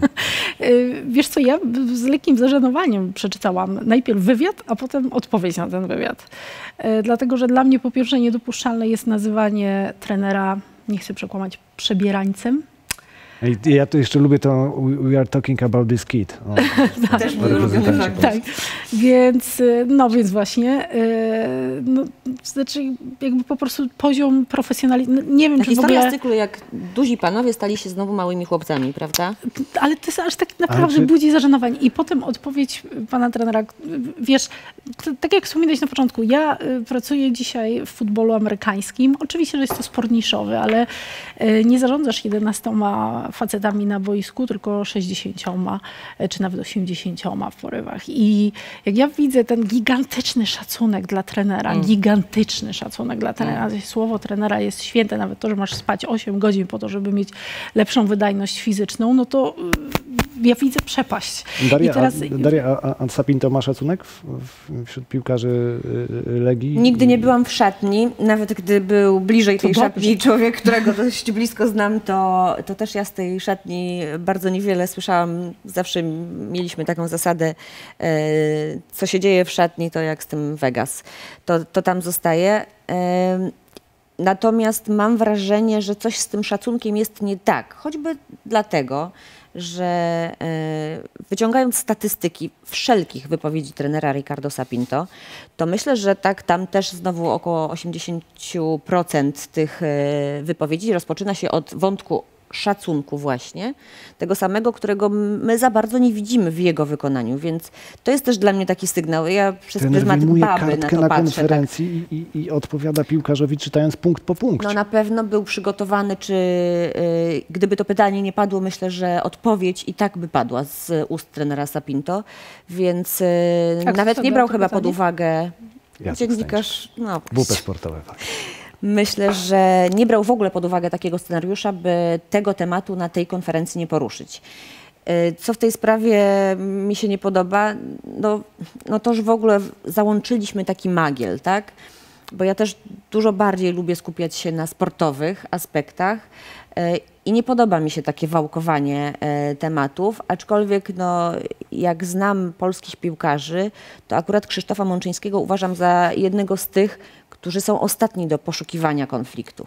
S2: Y, Wiesz co, ja z lekkim zażenowaniem przeczytałam najpierw wywiad, a potem odpowiedź na ten wywiad. Y, Dlatego, że dla mnie po pierwsze niedopuszczalne jest nazywanie trenera, nie chcę przekłamać, przebierańcem.
S1: Ej, Ja tu jeszcze lubię to We are talking about this kid. O,
S3: Też
S1: o
S3: mój ulubiony
S1: reprezentancie
S3: fragment.
S1: Polski.
S2: Tak, więc, y, no więc właśnie, y, no, znaczy jakby po prostu poziom profesjonalizmu, nie wiem
S3: Ta
S2: czy w
S3: historia
S2: ogóle,
S3: z cyklu, jak duzi panowie stali się znowu małymi chłopcami, prawda?
S2: ale to jest aż tak naprawdę
S1: czy-
S2: budzi zażenowanie. I potem odpowiedź pana trenera, wiesz, to, tak jak wspominałeś na początku, ja y, pracuję dzisiaj w futbolu amerykańskim. Oczywiście, że jest to sport niszowy, ale y, nie zarządzasz jedenastoma facetami na boisku, tylko sześćdziesięcioma, y, czy nawet osiemdziesięcioma w porywach. I jak ja widzę ten gigantyczny szacunek dla trenera,
S3: Mm.
S2: gigantyczny szacunek dla trenera, słowo trenera jest święte, nawet to, że masz spać osiem godzin po to, żeby mieć lepszą wydajność fizyczną, no to y, ja widzę przepaść.
S1: Daria,
S2: I teraz,
S1: a, Daria, a, a Sapinto ma szacunek w, w, wśród piłkarzy y, y, Legii?
S3: Nigdy nie byłam w szatni, nawet gdy był bliżej tej
S2: To
S3: szatni
S2: dobrze.
S3: człowiek, którego dość blisko znam, to, to też ja z tej szatni bardzo niewiele słyszałam. Zawsze mieliśmy taką zasadę, e, co się dzieje w szatni, to jak z tym Vegas. To, to tam zostaje. E, Natomiast mam wrażenie, że coś z tym szacunkiem jest nie tak. Choćby dlatego, że e, wyciągając statystyki wszelkich wypowiedzi trenera Ricardo Sapinto, to myślę, że tak tam też znowu około osiemdziesiąt procent tych e, wypowiedzi rozpoczyna się od wątku szacunku właśnie, tego samego, którego my za bardzo nie widzimy w jego wykonaniu, więc to jest też dla mnie taki sygnał. Ja przez
S1: Trener
S3: pryzmat
S1: wyjmuje
S3: baby na
S1: kartkę
S3: to
S1: na
S3: patrzę. Tak.
S1: konferencji i, i, i odpowiada piłkarzowi, czytając punkt po punkcie.
S3: No na pewno był przygotowany, czy y, gdyby to pytanie nie padło, myślę, że odpowiedź i tak by padła z ust trenera Sapinto, więc y,
S2: Tak,
S3: nawet
S2: co
S3: nie
S2: było
S3: brał
S2: to
S3: chyba pod
S2: pytanie?
S3: uwagę
S1: Jacek
S3: dziennikarz, no
S1: W P sportowe. Tak.
S3: myślę, że nie brał w ogóle pod uwagę takiego scenariusza, by tego tematu na tej konferencji nie poruszyć. Y, Co w tej sprawie mi się nie podoba, no, no to już w ogóle załączyliśmy taki magiel, tak? Bo ja też dużo bardziej lubię skupiać się na sportowych aspektach y, i nie podoba mi się takie wałkowanie y, tematów, aczkolwiek no, jak znam polskich piłkarzy, to akurat Krzysztofa Mączyńskiego uważam za jednego z tych, którzy są ostatni do poszukiwania konfliktu.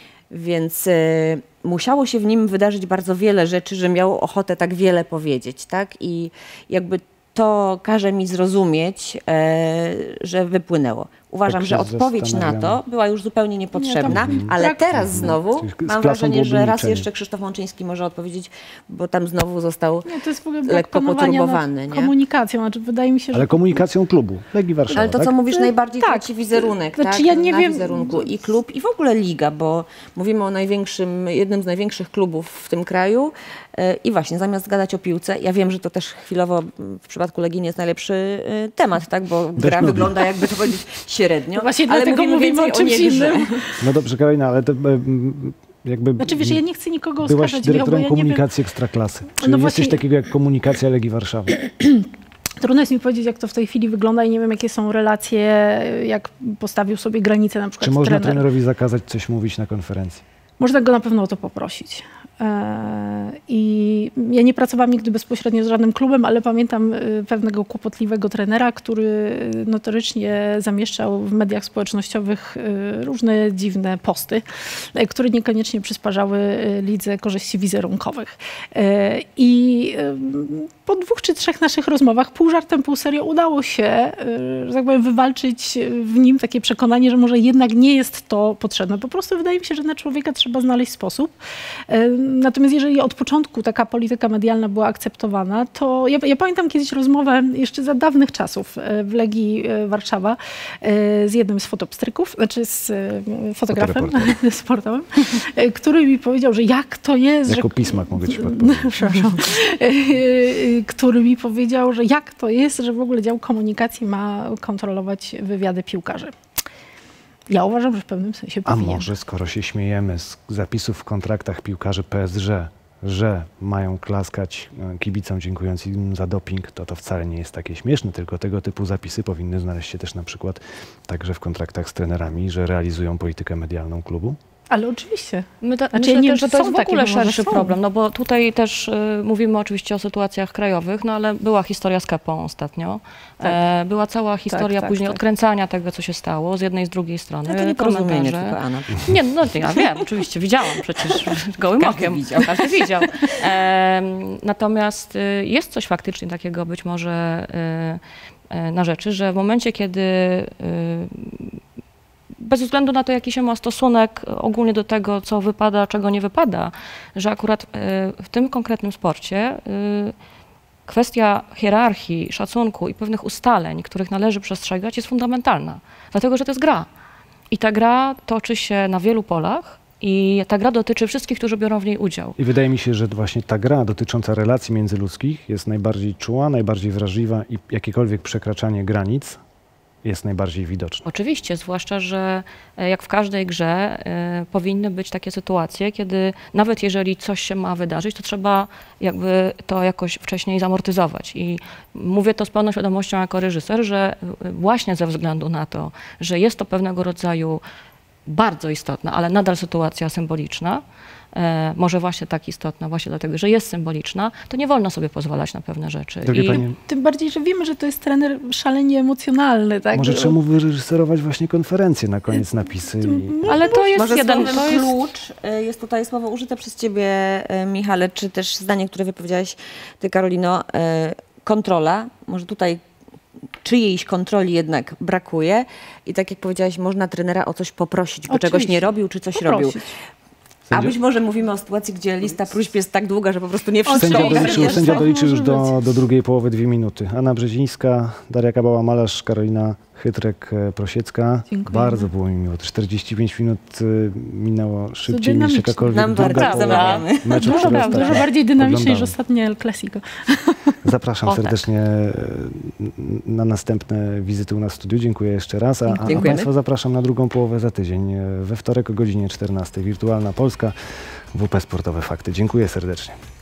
S3: Więc y, musiało się w nim wydarzyć bardzo wiele rzeczy, że miał ochotę tak wiele powiedzieć, tak? I jakby to każe mi zrozumieć, e, że wypłynęło. Uważam,
S1: Tak
S3: że
S1: się
S3: odpowiedź na to
S1: zastanawiam.
S3: była już zupełnie niepotrzebna,
S2: Nie, tam-
S3: ale
S2: brak-
S3: teraz znowu
S1: Czyli z
S3: mam
S1: klasą
S3: wrażenie,
S1: byłoby
S3: że raz
S1: milczenie.
S3: jeszcze Krzysztof Mączyński może odpowiedzieć, bo tam znowu został...
S2: Nie, to jest w ogóle brak
S3: lekko
S2: panowania
S3: poturbowany,
S2: nad
S3: nie?
S2: komunikacją. Znaczy, wydaje mi się, że
S1: Ale komunikacją klubu, Legii Warszawa,
S3: Ale to,
S1: tak?
S3: co mówisz,
S2: Y,
S3: najbardziej
S2: tak.
S3: traci wizerunek,
S2: Znaczy,
S3: tak?
S2: ja nie
S3: na
S2: wiem-
S3: wizerunku i klub, i w ogóle liga, bo mówimy o największym, jednym z największych klubów w tym kraju y, i właśnie zamiast gadać o piłce, ja wiem, że to też chwilowo mm, w przypadku Legii nie jest najlepszy y, temat, tak? Bo gra
S1: nudny.
S3: wygląda, jakby to powiedzieć, średnio,
S2: No właśnie
S3: ale
S2: dlatego
S3: mówimy
S2: mówimy
S3: więcej
S2: o czymś
S3: niegrze.
S2: innym.
S1: No dobrze, Karolina, ale to em, jakby...
S2: Znaczy wiesz, ja nie chcę nikogo
S1: Byłaś
S2: oskarżać, Michał, bo
S1: dyrektorem
S2: ja nie wiem,
S1: komunikacji Ekstraklasy. Czy
S2: No
S1: jest
S2: właśnie-
S1: coś takiego jak komunikacja Legii Warszawy?
S2: trudno jest mi powiedzieć, jak to w tej chwili wygląda i nie wiem, jakie są relacje, jak postawił sobie granice na przykład
S1: Czy można
S2: trener.
S1: trenerowi zakazać coś mówić na konferencji?
S2: Można go na pewno o to poprosić. I ja nie pracowałam nigdy bezpośrednio z żadnym klubem, ale pamiętam pewnego kłopotliwego trenera, który notorycznie zamieszczał w mediach społecznościowych różne dziwne posty, które niekoniecznie przysparzały lidze korzyści wizerunkowych. I po dwóch czy trzech naszych rozmowach, pół żartem, pół serio, udało się, że tak powiem, wywalczyć w nim takie przekonanie, że może jednak nie jest to potrzebne. Po prostu wydaje mi się, że na człowieka trzeba znaleźć sposób. Natomiast jeżeli od początku taka polityka medialna była akceptowana, to ja, ja pamiętam kiedyś rozmowę jeszcze za dawnych czasów w Legii Warszawa z jednym z fotopstryków, znaczy z fotografem sportowym, który mi powiedział, że jak to jest,
S1: jako
S2: że...
S1: pismak mogę ci podpowiedzieć.
S2: który mi powiedział, że jak to jest, że w ogóle dział komunikacji ma kontrolować wywiady piłkarzy. Ja uważam, że w pewnym sensie
S1: A
S2: powinien.
S1: może skoro się śmiejemy z zapisów w kontraktach piłkarzy P S G, że mają klaskać kibicom dziękując im za doping, to to wcale nie jest takie śmieszne, tylko tego typu zapisy powinny znaleźć się też na przykład także w kontraktach z trenerami, że realizują politykę medialną klubu?
S2: Ale oczywiście.
S4: My ta,
S2: Znaczy,
S4: myślę
S2: ja nie
S4: też,
S2: wiem,
S4: że to
S2: czy
S4: jest
S2: są
S4: w
S2: takie,
S4: ogóle
S2: bo może
S4: szerszy
S2: są.
S4: problem, no bo tutaj też y, mówimy oczywiście o sytuacjach krajowych, no ale była historia z Kepą ostatnio.
S2: Tak.
S4: E, była cała historia
S2: tak,
S4: później
S2: tak.
S4: odkręcania tego, co się stało z jednej i z drugiej strony.
S3: No to nieporozumienie
S4: Komentarze.
S3: tylko, Anna.
S4: Nie, no ja wiem, oczywiście, widziałam przecież gołym
S3: Każdy
S4: okiem.
S3: widział.
S4: Każdy widział. E, natomiast y, jest coś faktycznie takiego być może y, y, na rzeczy, że w momencie, kiedy y, bez względu na to, jaki się ma stosunek ogólnie do tego, co wypada, czego nie wypada, że akurat y, w tym konkretnym sporcie y, kwestia hierarchii, szacunku i pewnych ustaleń, których należy przestrzegać, jest fundamentalna. Dlatego, że to jest gra. I ta gra toczy się na wielu polach i ta gra dotyczy wszystkich, którzy biorą w niej udział.
S1: I wydaje mi się, że właśnie ta gra dotycząca relacji międzyludzkich jest najbardziej czuła, najbardziej wrażliwa i jakiekolwiek przekraczanie granic jest najbardziej widoczne.
S4: Oczywiście, zwłaszcza, że e, jak w każdej grze e, powinny być takie sytuacje, kiedy nawet jeżeli coś się ma wydarzyć, to trzeba jakby to jakoś wcześniej zamortyzować. I mówię to z pełną świadomością jako reżyser, że właśnie ze względu na to, że jest to pewnego rodzaju bardzo istotna, ale nadal sytuacja symboliczna, e, może właśnie tak istotna, właśnie dlatego, że jest symboliczna, to nie wolno sobie pozwalać na pewne rzeczy.
S1: Drogie
S4: I
S1: panie,
S2: Tym bardziej, że wiemy, że to jest trener szalenie emocjonalny. Tak?
S1: może trzeba mu wyreżyserować właśnie konferencję na koniec napisy. I...
S4: ale to jest
S3: Może
S4: jeden,
S3: słowem
S4: to jest
S3: klucz, y, jest tutaj słowo użyte przez ciebie, y, Michale, czy też zdanie, które wypowiedziałaś ty, Karolino, y, kontrola. Może tutaj czyjejś kontroli jednak brakuje i tak jak powiedziałaś, można trenera o coś poprosić, bo
S2: Oczywiście.
S3: czegoś nie robił, czy coś robił.
S2: Poprosić.
S3: A
S1: Sędzia-
S3: być może mówimy o sytuacji, gdzie lista próśb jest tak długa, że po prostu nie wszystko
S1: Sędzia
S2: Oczywiście.
S1: doliczył,
S2: Jest,
S1: sędzia
S2: tak
S1: doliczył już
S2: może
S1: do, do drugiej połowy dwie minuty. Anna Brzezińska, Daria Kabała-Malarz, Karolina Chytrek-Prosiecka.
S2: Dziękujemy.
S1: Bardzo było mi miło. czterdzieści pięć minut y, minęło szybciej niż
S2: dynamicznie.
S1: jakakolwiek
S3: Nam
S1: druga
S3: bardzo
S1: połowa
S3: zamawiamy.
S1: meczu,
S2: Dużo,
S1: który
S2: dużo
S1: ostatnio
S2: bardziej dynamicznie niż
S1: oglądałem.
S2: ostatnie El Clasico.
S1: Zapraszam
S4: O, tak.
S1: serdecznie e, na następne wizyty u nas w studiu. Dziękuję jeszcze raz. A, a
S3: Dziękujemy.
S1: Państwa zapraszam na drugą połowę za tydzień. E, We wtorek o godzinie czternastej. Wirtualna Polska, W P Sportowe Fakty. Dziękuję serdecznie.